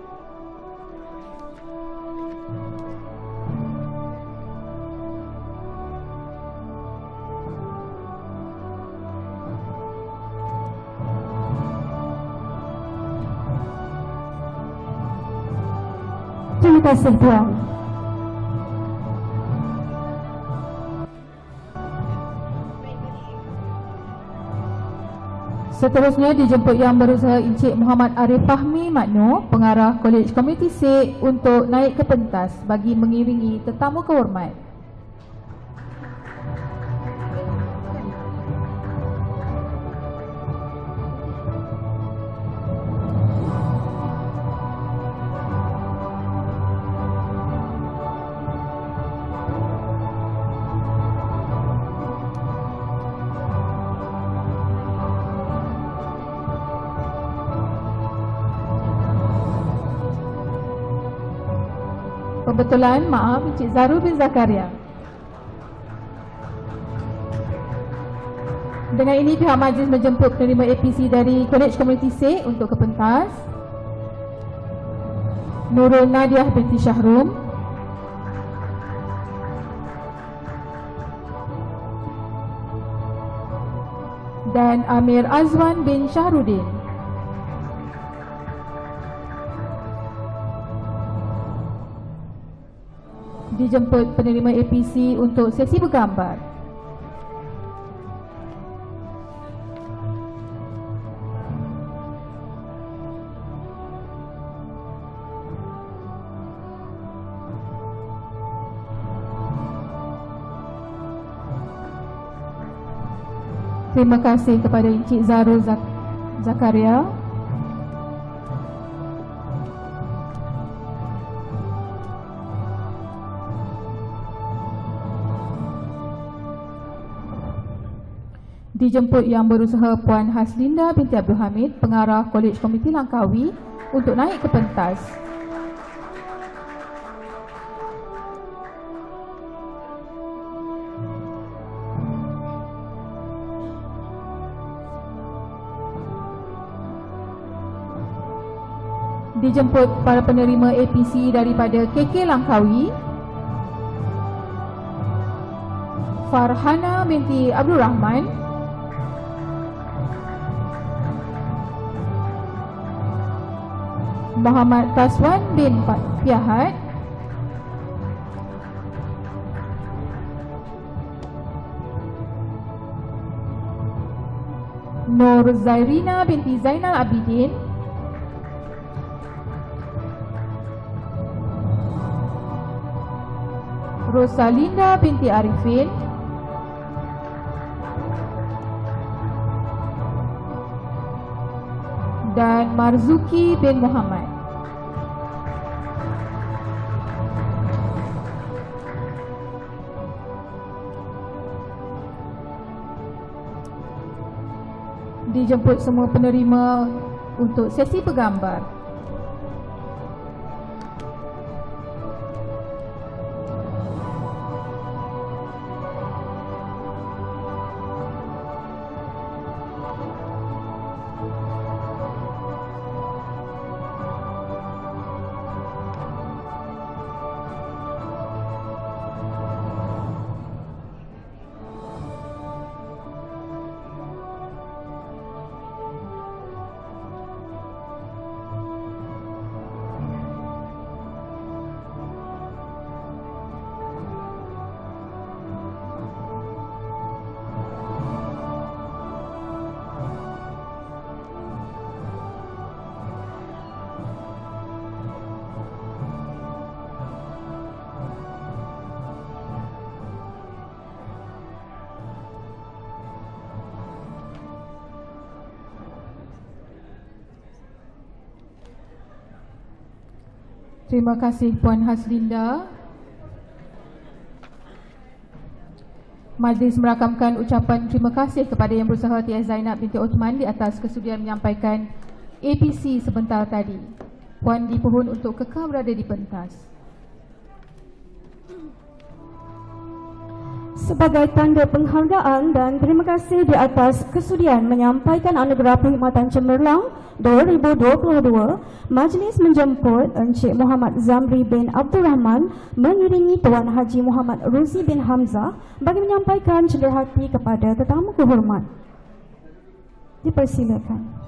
[SPEAKER 1] Terima kasih Tuan.
[SPEAKER 2] Seterusnya dijemput Yang Berusaha Encik Muhammad Arif Fahmi Makno, pengarah Kolej Komuniti Sek, untuk naik ke pentas bagi mengiringi tetamu kehormat. Kebetulan, maaf, Encik Zaru bin Zakaria. Dengan ini pihak majlis menjemput penerima APC dari Kolej Komuniti C untuk ke pentas. Nurul Nadiah binti Syahrum, dan Amir Azwan bin Syahrudin. Dijemput penerima APC untuk sesi bergambar. Terima kasih kepada Encik Zaru Zakaria. Dijemput yang berusaha Puan Haslinda binti Abdul Hamid, pengarah Kolej Komuniti Langkawi, untuk naik ke pentas. Dijemput para penerima APC daripada KK Langkawi, Farhana binti Abdul Rahman, Muhammad Taswan bin Piahat, Nur Zairina binti Zainal Abidin, Rosalinda binti Arifin, dan Marzuki bin Muhammad. Dijemput semua penerima untuk sesi bergambar. Terima kasih Puan Haslinda. Majlis merakamkan ucapan terima kasih kepada Yang Berusaha Tia Zainab binti Othman di atas kesudian menyampaikan APC sebentar tadi. Puan dipohon untuk kekal berada di pentas.
[SPEAKER 1] Sebagai tanda penghargaan dan terima kasih di atas kesudian menyampaikan anugerah perkhidmatan cemerlang 2022, majlis menjemput Encik Muhammad Zamri bin Abdul Rahman mengiringi Tuan Haji Muhammad Ruzi bin Hamzah bagi menyampaikan cenderhati kepada tetamu kehormat. Dipersilakan.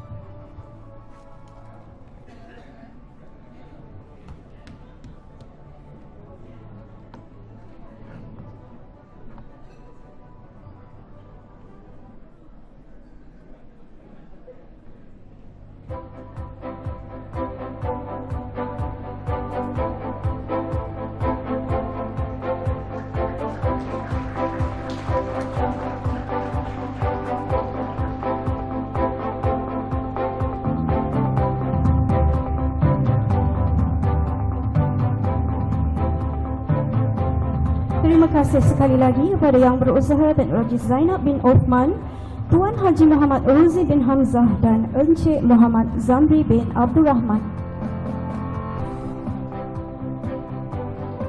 [SPEAKER 1] Terima kasih sekali lagi kepada Yang Berusaha Teknologi Zainab bin Othman, Tuan Haji Muhammad Ruzi bin Hamzah dan Encik Muhammad Zamri bin Abdul Rahman.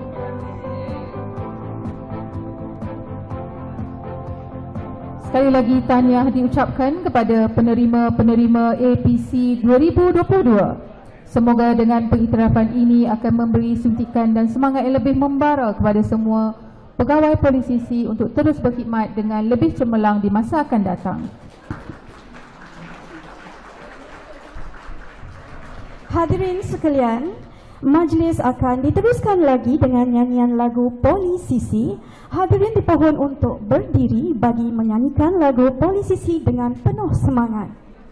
[SPEAKER 2] Sekali lagi tahniah diucapkan kepada penerima-penerima APC 2022. Semoga dengan pengiktirafan ini akan memberi suntikan dan semangat yang lebih membara kepada semua pegawai polisisi untuk terus berkhidmat dengan lebih cemerlang di masa akan datang.
[SPEAKER 1] Hadirin sekalian, majlis akan diteruskan lagi dengan nyanyian lagu Polisisi. Hadirin dipohon untuk berdiri bagi menyanyikan lagu Polisisi dengan penuh semangat.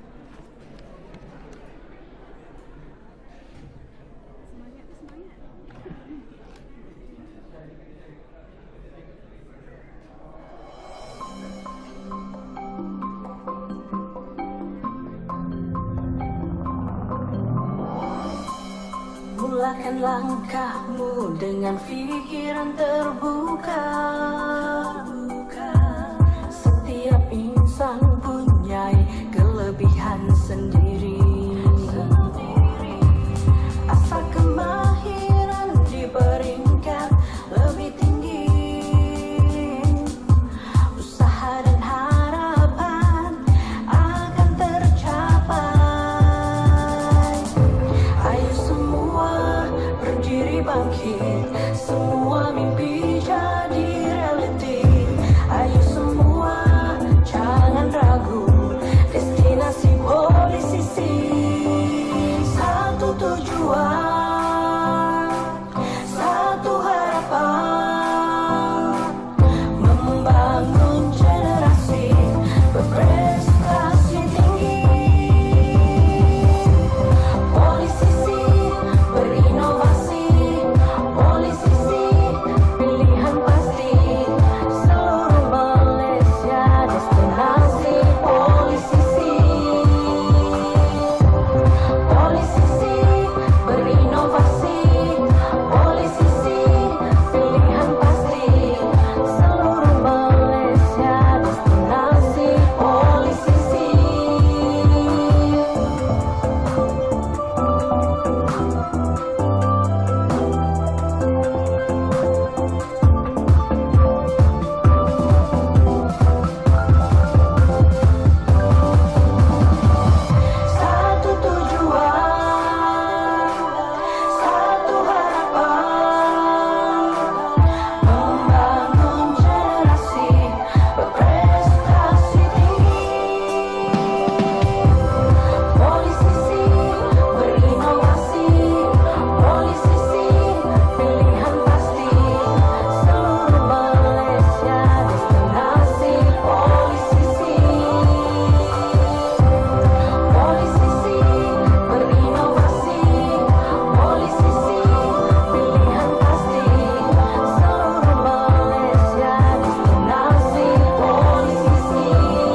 [SPEAKER 6] Mulakan langkahmu dengan fikiran terbuka. Setiap insan punya kelebihan sendiri. Asal kemahiran di peringkat lebih tinggi, usaha dan harapan akan tercapai. Ayo semua berdiri bangkit, semua mimpi jadi realiti. Ayo semua jangan ragu, destinasi polisisi. Satu tujuan, satu harapan, membangun generasi berprestasi tinggi. Polisisi berinovasi, polisisi pilihan pasti. Seluruh Malaysia destinasi polisisi. Polisisi berinovasi, polisisi pilihan pasti. Seluruh Malaysia destinasi polisisi. Satu tujuan, satu harapan, membangun generasi berprestasi tinggi. Polisisi berinovasi, polisisi pilihan pasti. Seluruh Malaysia destinasi polisisi. Polisisi berinovasi, polisisi pilihan pasti. Seluruh Malaysia destinasi polisisi.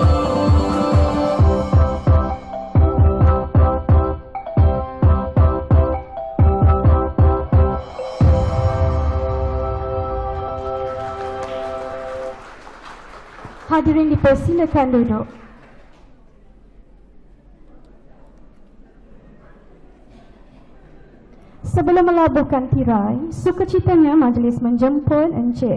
[SPEAKER 1] Hadirin dipersilakan duduk. Sebelum melabuhkan tirai, sukacitanya majlis menjemput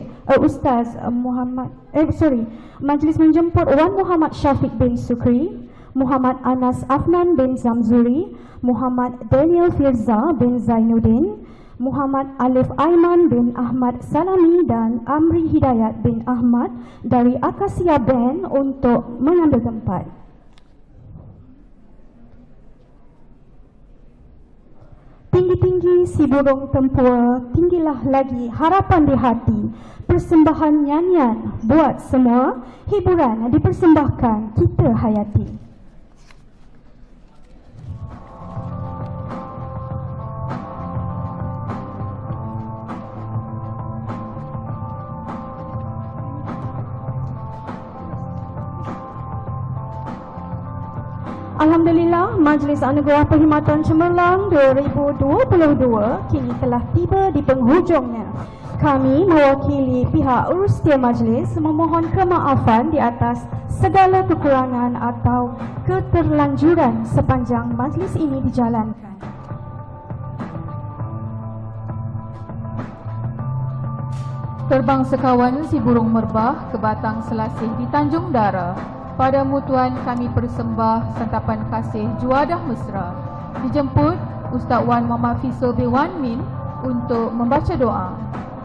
[SPEAKER 1] majlis menjemput Wan Muhammad Syafiq bin Sukri, Muhammad Anas Afnan bin Zamzuri, Muhammad Daniel Firza bin Zainuddin, Muhammad Alif Aiman bin Ahmad Salami dan Amri Hidayat bin Ahmad dari Akasia Band untuk mengambil tempat. Tinggi-tinggi si burung tempua, tinggilah lagi harapan di hati. Persembahan nyanyian buat semua, hiburan dipersembahkan kita hayati. Alhamdulillah, Majlis Anugerah Perkhidmatan Cemerlang 2022 kini telah tiba di penghujungnya. Kami mewakili pihak urustia majlis memohon kemaafan di atas segala kekurangan atau keterlanjuran sepanjang majlis ini dijalankan.
[SPEAKER 2] Terbang sekawan si burung merbah ke batang selasih di Tanjung Dara. Padamu Tuan kami persembah santapan kasih juadah mesra. Dijemput Ustaz Wan Muhammad Fisul bin Wan Min untuk membaca doa.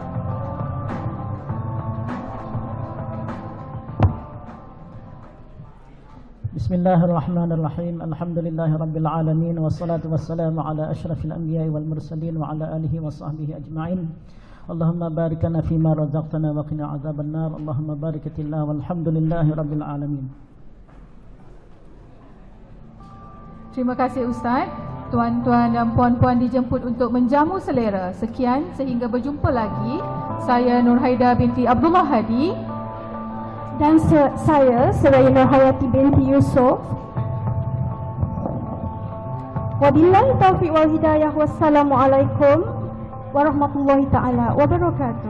[SPEAKER 3] Bismillahirrahmanirrahim. Alhamdulillahirabbil alamin wassalatu wassalamu ala asyrafil anbiya'i wal mursalin wa ala alihi wa sahbihi ajma'in. Allahumma barik lana fima razaqtana wa qina azabannar. Allahumma barakatillah walhamdulillahirabbil alamin.
[SPEAKER 2] Terima kasih Ustaz. Tuan-tuan dan puan-puan dijemput untuk menjamu selera. Sekian, sehingga berjumpa lagi. Saya Nurhaida binti Abdullah Hadi
[SPEAKER 1] dan saya Suraya Nurhayati binti Yusof. Wabillahi taufiq wal hidayah. Wassalamualaikum warahmatullahi taala wabarakatuh.